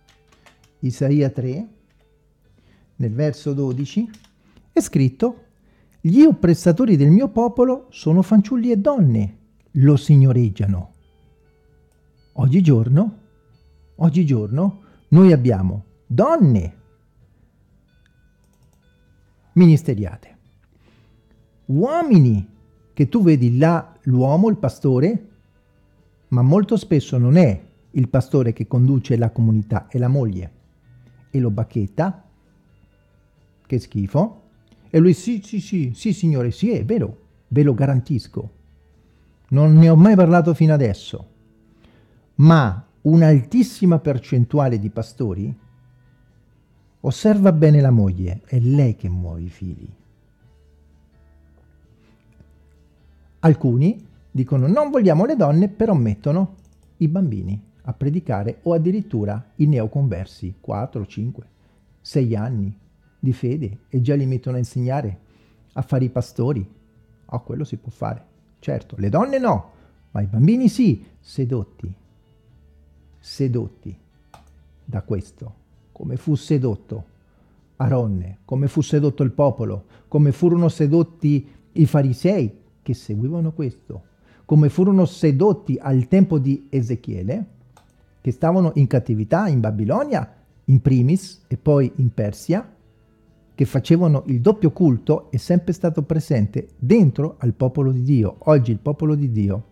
3, nel verso 12, è scritto: gli oppressatori del mio popolo sono fanciulli e donne, lo signoreggiano. Oggigiorno noi abbiamo donne ministeriate, uomini che tu vedi là, l'uomo, il pastore, ma molto spesso non è il pastore che conduce la comunità, è la moglie, e lo bacchetta, che schifo, e lui sì signore, sì è vero, ve lo garantisco, non ne ho mai parlato fino adesso, ma un'altissima percentuale di pastori osserva bene la moglie, è lei che muove i fili. Alcuni dicono non vogliamo le donne, però mettono i bambini. a predicare, o addirittura i neoconversi, 4, 5, 6 anni di fede e già li mettono a insegnare, a fare i pastori. Oh, quello si può fare, certo, le donne no, ma i bambini sì, sedotti da questo, come fu sedotto Aronne, come fu sedotto il popolo, come furono sedotti i farisei che seguivano questo, come furono sedotti al tempo di Ezechiele, che stavano in cattività in Babilonia, in primis, e poi in Persia, che facevano il doppio culto, è sempre stato presente dentro al popolo di Dio. Oggi il popolo di Dio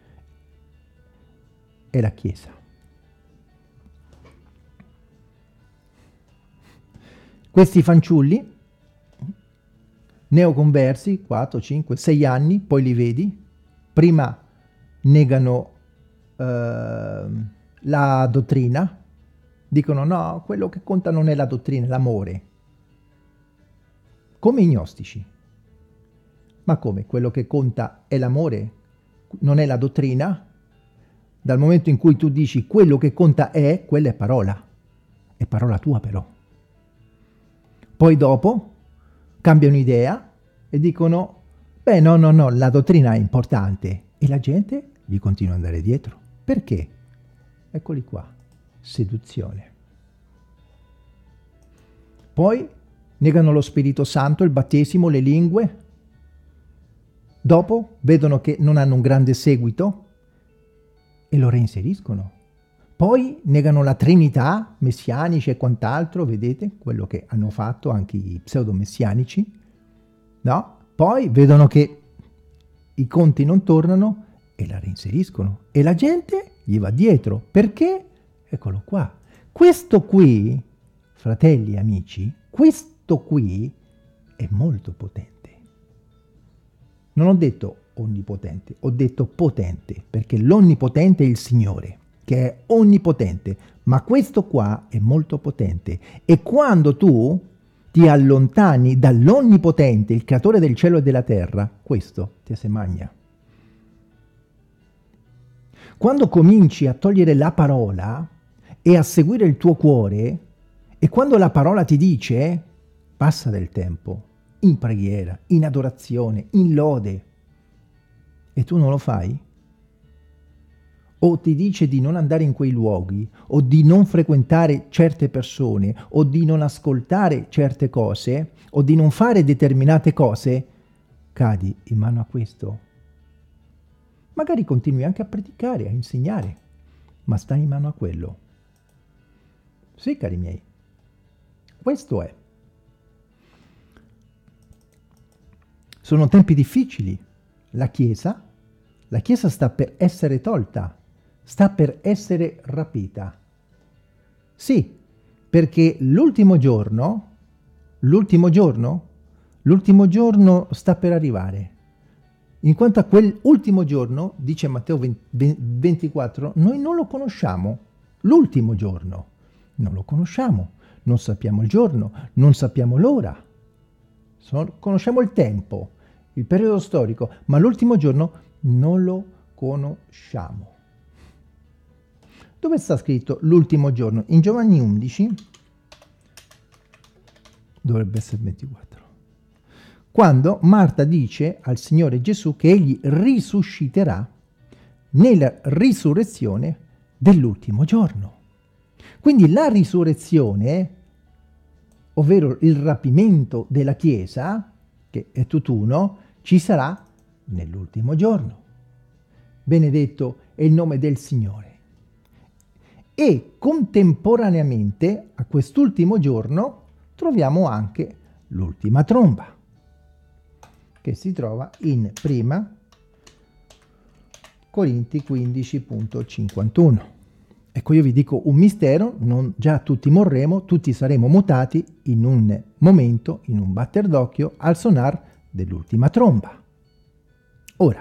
è la Chiesa. Questi fanciulli, neoconversi, 4, 5, 6 anni, poi li vedi, prima negano la dottrina, dicono no, quello che conta non è la dottrina, è l'amore. Come i gnostici. Ma come? Quello che conta è l'amore, non è la dottrina? Dal momento in cui tu dici quello che conta è, quella è parola tua però. Poi dopo cambiano idea e dicono beh no, la dottrina è importante, e la gente gli continua ad andare dietro. Perché? Eccoli qua, seduzione. Poi negano lo Spirito Santo, il battesimo, le lingue. Dopo vedono che non hanno un grande seguito e lo reinseriscono. Poi negano la Trinità, messianici e quant'altro, vedete quello che hanno fatto anche i pseudo-messianici, no? Poi vedono che i conti non tornano e la reinseriscono. E la gente gli va dietro. Perché? Eccolo qua. Questo qui, fratelli e amici, questo qui è molto potente. Non ho detto onnipotente, ho detto potente, perché l'onnipotente è il Signore, che è onnipotente, ma questo qua è molto potente. E quando tu ti allontani dall'onnipotente, il creatore del cielo e della terra, questo ti se magna. Quando cominci a togliere la parola e a seguire il tuo cuore, e quando la parola ti dice passa del tempo in preghiera, in adorazione, in lode, e tu non lo fai, o ti dice di non andare in quei luoghi, o di non frequentare certe persone, o di non ascoltare certe cose, o di non fare determinate cose, cadi in mano a questo. Magari continui anche a predicare, a insegnare, ma stai in mano a quello. Sì, cari miei, questo è. Sono tempi difficili. La Chiesa sta per essere tolta, sta per essere rapita. Sì, perché l'ultimo giorno sta per arrivare. In quanto a quell'ultimo giorno, dice Matteo 24, noi non lo conosciamo. L'ultimo giorno non lo conosciamo, non sappiamo il giorno, non sappiamo l'ora. Conosciamo il tempo, il periodo storico, ma l'ultimo giorno non lo conosciamo. Dove sta scritto l'ultimo giorno? In Giovanni 11, dovrebbe essere 24, quando Marta dice al Signore Gesù che egli risusciterà nella risurrezione dell'ultimo giorno. Quindi la risurrezione, ovvero il rapimento della Chiesa, che è tutt'uno, ci sarà nell'ultimo giorno. Benedetto è il nome del Signore. E contemporaneamente a quest'ultimo giorno troviamo anche l'ultima tromba, che si trova in Prima Corinti 15.51. Ecco, io vi dico un mistero, non già tutti morremo, tutti saremo mutati in un momento, in un batter d'occhio, al suonar dell'ultima tromba. Ora,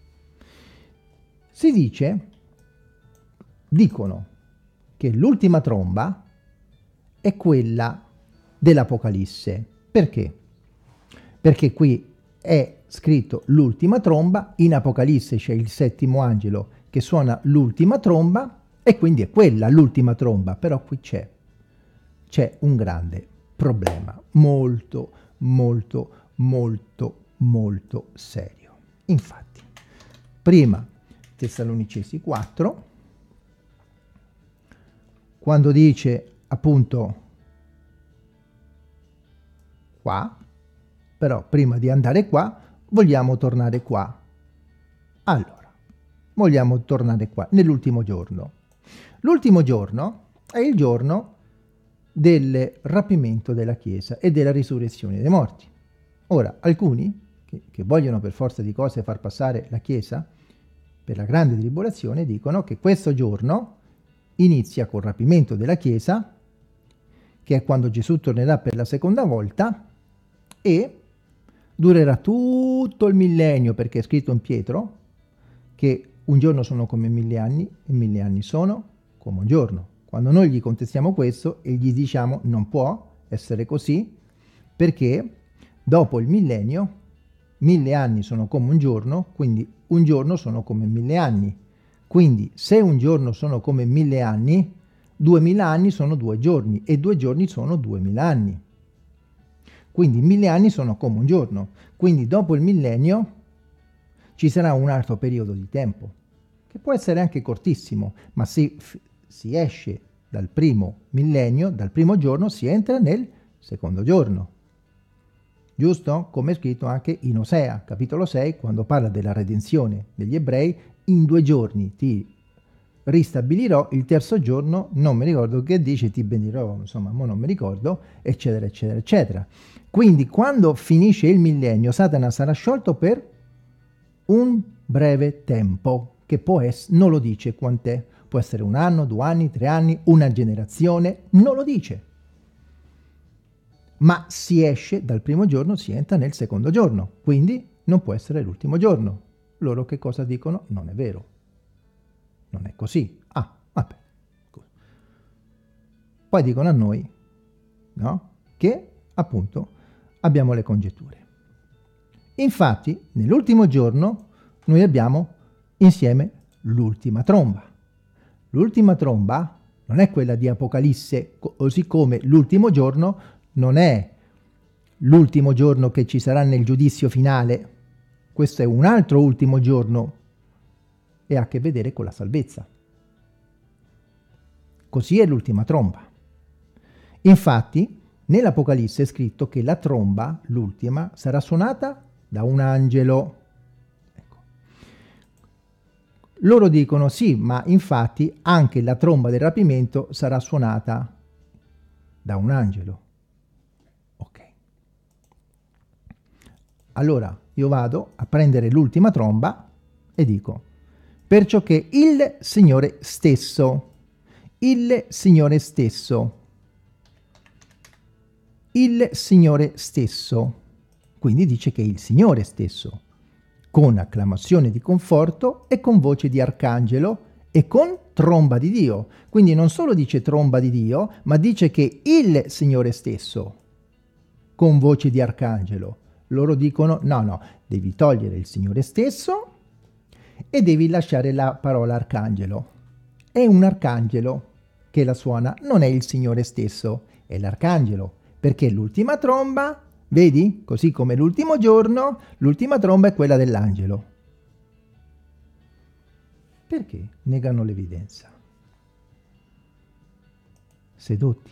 dicono che l'ultima tromba è quella dell'Apocalisse. Perché? Perché qui è scritto l'ultima tromba, in Apocalisse c'è il settimo angelo che suona l'ultima tromba, E quindi è quella l'ultima tromba, però qui c'è un grande problema, molto, molto, molto, molto serio. Infatti, prima Tessalonicesi 4, quando dice appunto qua, però prima di andare qua, vogliamo tornare qua. Allora, vogliamo tornare qua, nell'ultimo giorno. L'ultimo giorno è il giorno del rapimento della Chiesa e della risurrezione dei morti. Ora, alcuni che vogliono per forza di cose far passare la Chiesa per la grande tribolazione dicono che questo giorno inizia col rapimento della Chiesa, che è quando Gesù tornerà per la seconda volta, e durerà tutto il millennio, perché è scritto in Pietro che un giorno sono come 1000 anni e 1000 anni sono come un giorno. Quando noi gli contestiamo questo e gli diciamo non può essere così, perché dopo il millennio 1000 anni sono come un giorno, quindi un giorno sono come 1000 anni. Quindi se un giorno sono come 1000 anni, 2000 anni sono 2 giorni e 2 giorni sono 2000 anni. Quindi 1000 anni sono come un giorno. Quindi dopo il millennio ci sarà un altro periodo di tempo, che può essere anche cortissimo, ma si esce dal primo millennio, dal primo giorno, si entra nel secondo giorno. Giusto? Come è scritto anche in Osea, capitolo 6, quando parla della redenzione degli ebrei, in 2 giorni ti ristabilirò, il terzo giorno, non mi ricordo che dice, ti benedirò, insomma, non mi ricordo, eccetera, eccetera, eccetera. Quindi quando finisce il millennio, Satana sarà sciolto per un breve tempo, che può essere, non lo dice quant'è, può essere 1 anno, 2 anni, 3 anni, una generazione, non lo dice. Ma si esce dal primo giorno, si entra nel secondo giorno, quindi non può essere l'ultimo giorno. Loro che cosa dicono? Non è vero. Non è così. Ah, vabbè. Poi dicono a noi, no? Che appunto abbiamo le congetture. Infatti, nell'ultimo giorno noi abbiamo insieme l'ultima tromba. L'ultima tromba non è quella di Apocalisse, così come l'ultimo giorno non è l'ultimo giorno che ci sarà nel giudizio finale. Questo è un altro ultimo giorno e ha a che vedere con la salvezza. Così è l'ultima tromba. Infatti, nell'Apocalisse è scritto che la tromba, l'ultima, sarà suonata da un angelo. Ecco. Loro dicono sì, ma infatti anche la tromba del rapimento sarà suonata da un angelo. Ok. Allora io vado a prendere l'ultima tromba e dico: perciò che il Signore stesso, il Signore stesso, il Signore stesso, quindi dice che il Signore stesso, con acclamazione di conforto e con voce di arcangelo e con tromba di Dio. Quindi non solo dice tromba di Dio, ma dice che il Signore stesso, con voce di arcangelo. Loro dicono no, devi togliere il Signore stesso e devi lasciare la parola arcangelo. È un arcangelo che la suona, non è il Signore stesso, è l'arcangelo, perché l'ultima tromba, vedi? Così come l'ultimo giorno, l'ultima tromba è quella dell'angelo. Perché negano l'evidenza? Sedotti.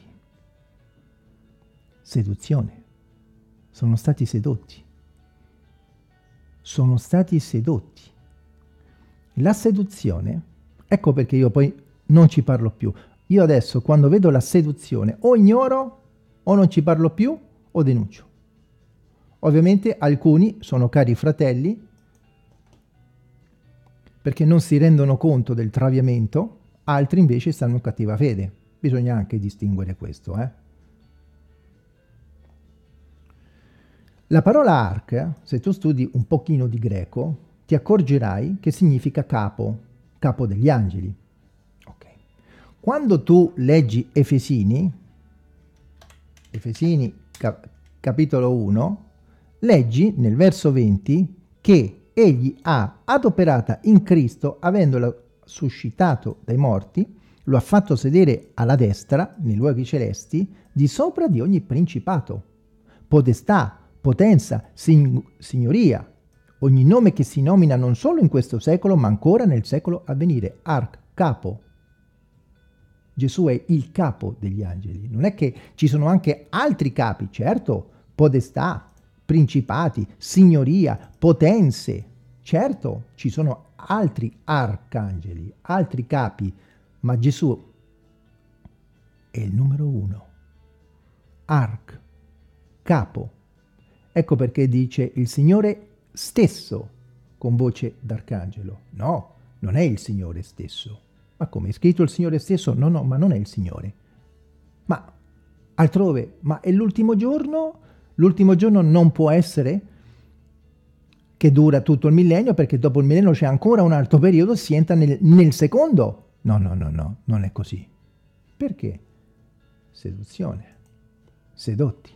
Seduzione. Sono stati sedotti. Sono stati sedotti. La seduzione, ecco perché io poi non ci parlo più. Io adesso quando vedo la seduzione o ignoro o non ci parlo più o denuncio. Ovviamente alcuni sono cari fratelli perché non si rendono conto del traviamento, altri invece stanno in cattiva fede. Bisogna anche distinguere questo, La parola arca, se tu studi un pochino di greco, ti accorgerai che significa capo, capo degli angeli. Ok. Quando tu leggi Efesini capitolo 1, leggi nel verso 20 che egli ha adoperata in Cristo, avendola suscitato dai morti, lo ha fatto sedere alla destra, nei luoghi celesti, di sopra di ogni principato, potestà, potenza, signoria, ogni nome che si nomina non solo in questo secolo, ma ancora nel secolo a venire. Arc, capo. Gesù è il capo degli angeli. Non è che ci sono anche altri capi, certo, potestà, principati, signoria, potenze. Certo, ci sono altri arcangeli, altri capi, ma Gesù è il numero uno. Arc, capo. Ecco perché dice il Signore stesso con voce d'arcangelo. No, non è il Signore stesso. Ma come è scritto il Signore stesso? No, no, ma non è il Signore. Ma altrove, ma è l'ultimo giorno? L'ultimo giorno non può essere che dura tutto il millennio, perché dopo il millennio c'è ancora un altro periodo, si entra nel secondo. No, no, no, no, non è così. Perché? Seduzione. Sedotti.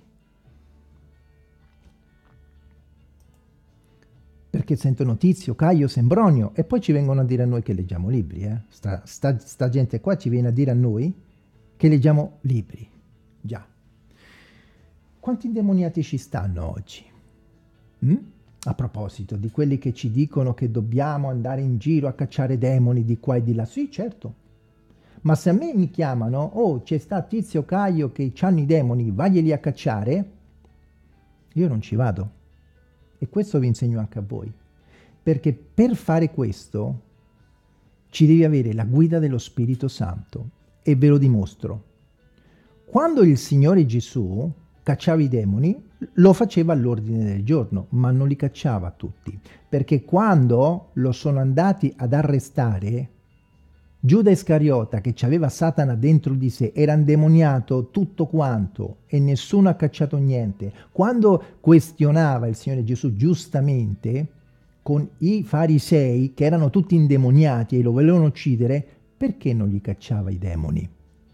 Perché sentono Tizio, Caio, Sembronio e poi ci vengono a dire a noi che leggiamo libri. Sta gente qua ci viene a dire a noi che leggiamo libri. Già. Quanti indemoniati ci stanno oggi? A proposito di quelli che ci dicono che dobbiamo andare in giro a cacciare demoni di qua e di là. Sì, certo. Ma se a me mi chiamano, oh, c'è sta Tizio, Caio che hanno i demoni, vaglieli a cacciare, io non ci vado. E questo vi insegno anche a voi. Perché per fare questo ci devi avere la guida dello Spirito Santo. E ve lo dimostro. Quando il Signore Gesù cacciava i demoni, lo faceva all'ordine del giorno, ma non li cacciava tutti. Perché quando lo sono andati ad arrestare, Giuda Iscariota, che aveva Satana dentro di sé, era indemoniato tutto quanto e nessuno ha cacciato niente. Quando questionava il Signore Gesù giustamente con i farisei, che erano tutti indemoniati e lo volevano uccidere, perché non gli cacciava i demoni?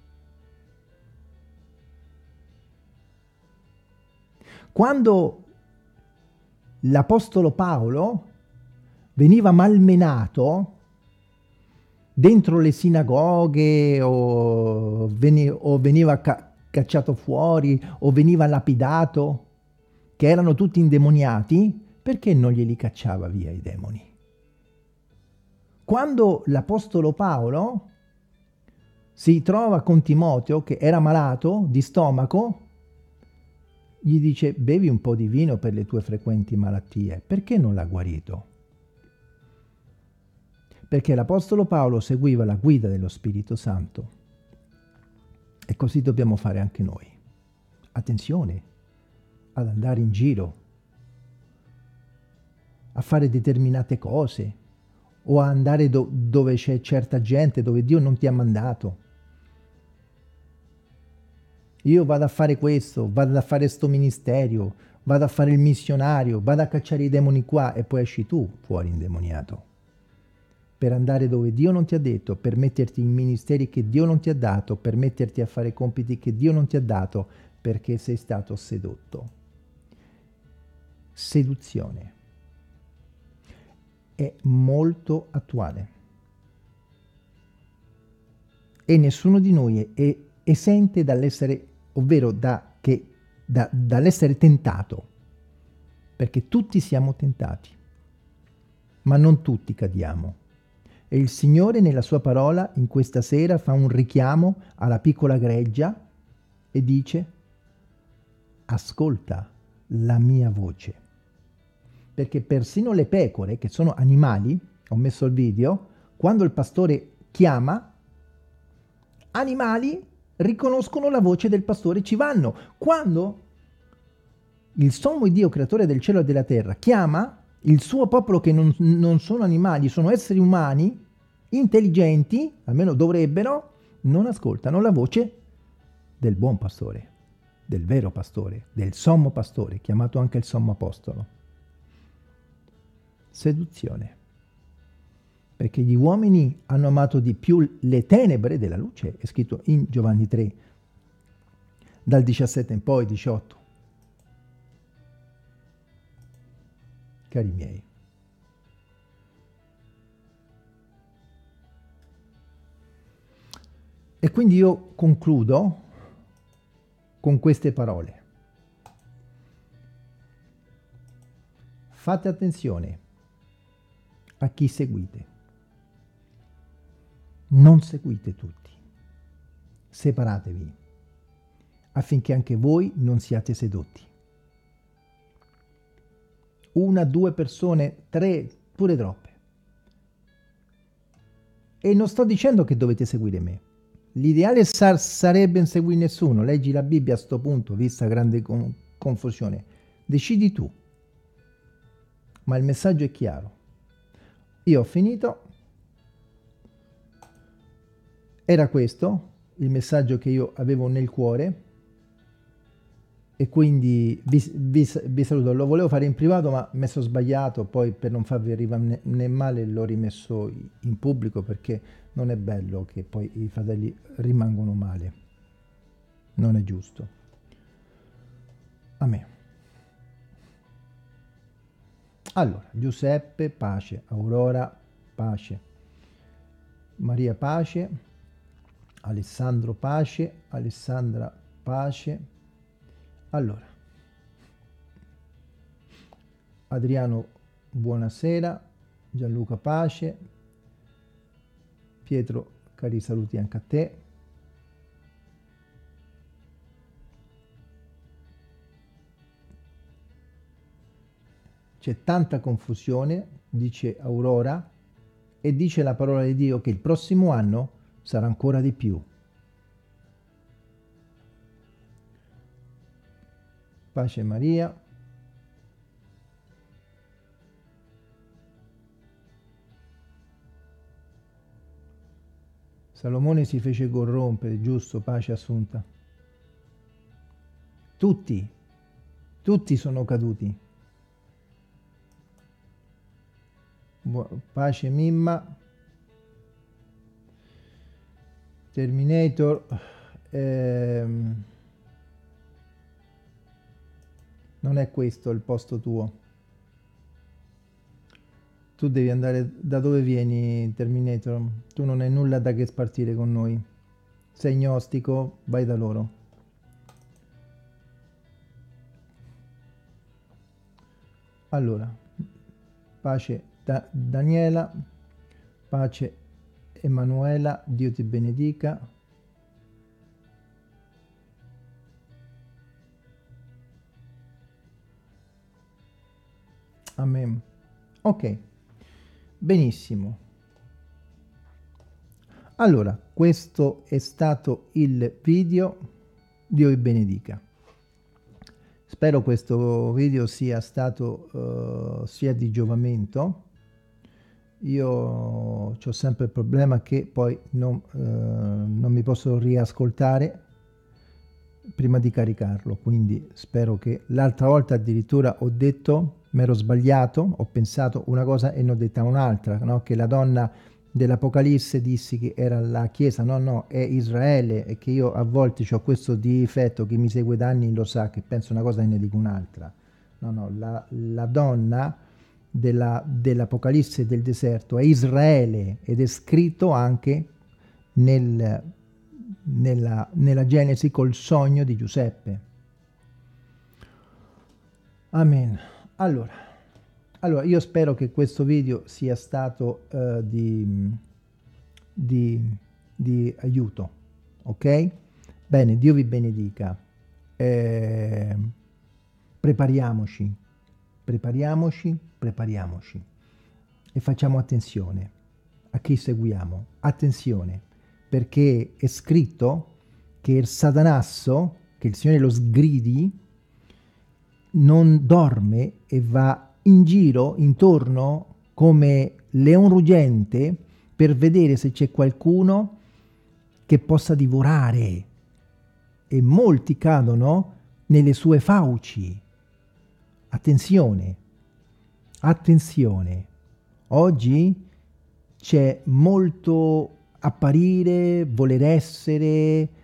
Quando l'Apostolo Paolo veniva malmenato dentro le sinagoghe o veniva cacciato fuori o veniva lapidato, che erano tutti indemoniati, perché non glieli cacciava via i demoni? Quando l'Apostolo Paolo si trova con Timoteo, che era malato di stomaco, gli dice: bevi un po' di vino per le tue frequenti malattie. Perché non l'ha guarito? Perché l'Apostolo Paolo seguiva la guida dello Spirito Santo. E così dobbiamo fare anche noi. Attenzione ad andare in giro, a fare determinate cose, o a andare dove c'è certa gente, dove Dio non ti ha mandato. Io vado a fare questo, vado a fare sto ministero, vado a fare il missionario, vado a cacciare i demoni qua, e poi esci tu fuori indemoniato. Per andare dove Dio non ti ha detto, per metterti in ministeri che Dio non ti ha dato, per metterti a fare compiti che Dio non ti ha dato, perché sei stato sedotto. Seduzione. È molto attuale. E nessuno di noi è esente dall'essere, ovvero dall'essere tentato, perché tutti siamo tentati, ma non tutti cadiamo. E il Signore nella sua parola in questa sera fa un richiamo alla piccola greggia e dice: ascolta la mia voce. Perché persino le pecore, che sono animali, ho messo il video, quando il pastore chiama, animali riconoscono la voce del pastore, ci vanno. Quando il sommo Dio, creatore del cielo e della terra, chiama il suo popolo, che non sono animali, sono esseri umani, intelligenti, almeno dovrebbero, non ascoltano la voce del buon pastore, del vero pastore, del sommo pastore, chiamato anche il sommo apostolo. Seduzione. Perché gli uomini hanno amato di più le tenebre della luce, è scritto in Giovanni 3, dal 17 in poi, 18. Cari miei, E quindi io concludo con queste parole. Fate attenzione a chi seguite. Non seguite tutti. Separatevi affinché anche voi non siate sedotti. Una, due persone, tre, pure troppe. E non sto dicendo che dovete seguire me. L'ideale sarebbe non seguire nessuno. Leggi la Bibbia a sto punto, vista grande confusione. Decidi tu. Ma il messaggio è chiaro. Io ho finito. Era questo il messaggio che io avevo nel cuore. E quindi vi saluto. Lo volevo fare in privato, ma mi sono sbagliato. Poi, per non farvi arrivare né male, l'ho rimesso in pubblico, perché non è bello che poi i fratelli rimangono male. Non è giusto. Amen. Allora, Giuseppe, pace. Aurora, pace. Maria, pace. Alessandro, pace. Alessandra, pace. Allora, Adriano, buonasera. Gianluca, pace. Pietro, cari saluti anche a te. C'è tanta confusione, dice Aurora, e dice la parola di Dio che il prossimo anno sarà ancora di più. Pace Maria. Salomone si fece corrompere, giusto? Pace Assunta. Tutti sono caduti. Pace Mimma. Terminator. Non è questo il posto tuo. Tu devi andare da dove vieni, Terminator. Tu non hai nulla da che spartire con noi. Sei gnostico, vai da loro. Allora, pace Daniela, pace Emanuela, Dio ti benedica. Amen. Ok, benissimo. Allora, questo è stato il video. Dio vi benedica. Spero questo video sia stato sia di giovamento. Io ho sempre il problema che poi non mi posso riascoltare prima di caricarlo, quindi spero che l'altra volta addirittura ho detto, mi ero sbagliato, ho pensato una cosa e ne ho detta un'altra, no? Che la donna dell'Apocalisse dissi che era la Chiesa, no, è Israele, e che io a volte ho questo difetto, chi mi segue da anni lo sa, che penso una cosa e ne dico un'altra. No, la donna dell'Apocalisse del deserto è Israele, ed è scritto anche nella Genesi col sogno di Giuseppe. Amen. Allora io spero che questo video sia stato di aiuto, ok? Bene, Dio vi benedica. Prepariamoci e facciamo attenzione a chi seguiamo. Attenzione, perché è scritto che il Satanasso, che il Signore lo sgridi, non dorme e va in giro intorno come leon ruggente per vedere se c'è qualcuno che possa divorare, e molti cadono nelle sue fauci. Attenzione, attenzione. Oggi c'è molto apparire, voler essere,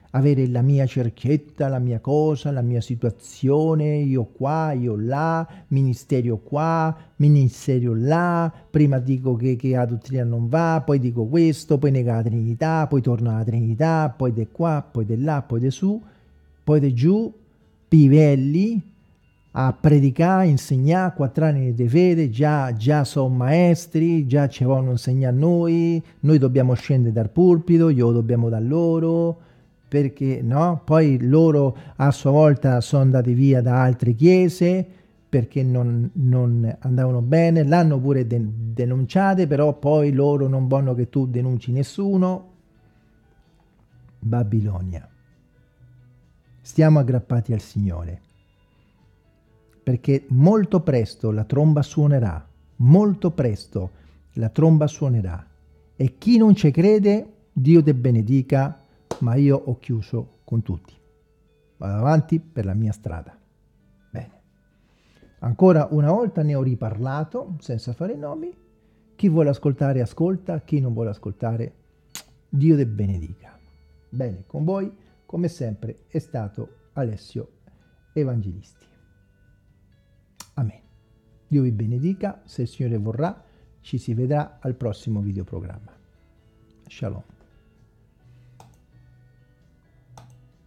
avere la mia cerchietta, la mia cosa, la mia situazione, io qua, io là, ministero qua, ministero là, prima dico che la dottrina non va, poi dico questo, poi nega la Trinità, poi torno alla Trinità, poi di qua, poi di là, poi di su, poi di giù, pivelli, a predicare, insegnare, 4 anni di fede, già sono maestri, già ci vogliono insegnare a noi dobbiamo scendere dal pulpito, glielo dobbiamo da loro, perché no? Poi loro a sua volta sono andati via da altre chiese perché non andavano bene, l'hanno pure denunciate, però poi loro non vogliono che tu denunci nessuno. Babilonia. Stiamo aggrappati al Signore, perché molto presto la tromba suonerà, molto presto la tromba suonerà, e chi non ci crede, Dio te benedica, ma io ho chiuso con tutti. Vado avanti per la mia strada. Bene. Ancora una volta ne ho riparlato, senza fare nomi. Chi vuole ascoltare, ascolta. Chi non vuole ascoltare, Dio te benedica. Bene, con voi, come sempre, è stato Alessio Evangelisti. Amen. Dio vi benedica. Se il Signore vorrà, ci si vedrà al prossimo videoprogramma. Shalom.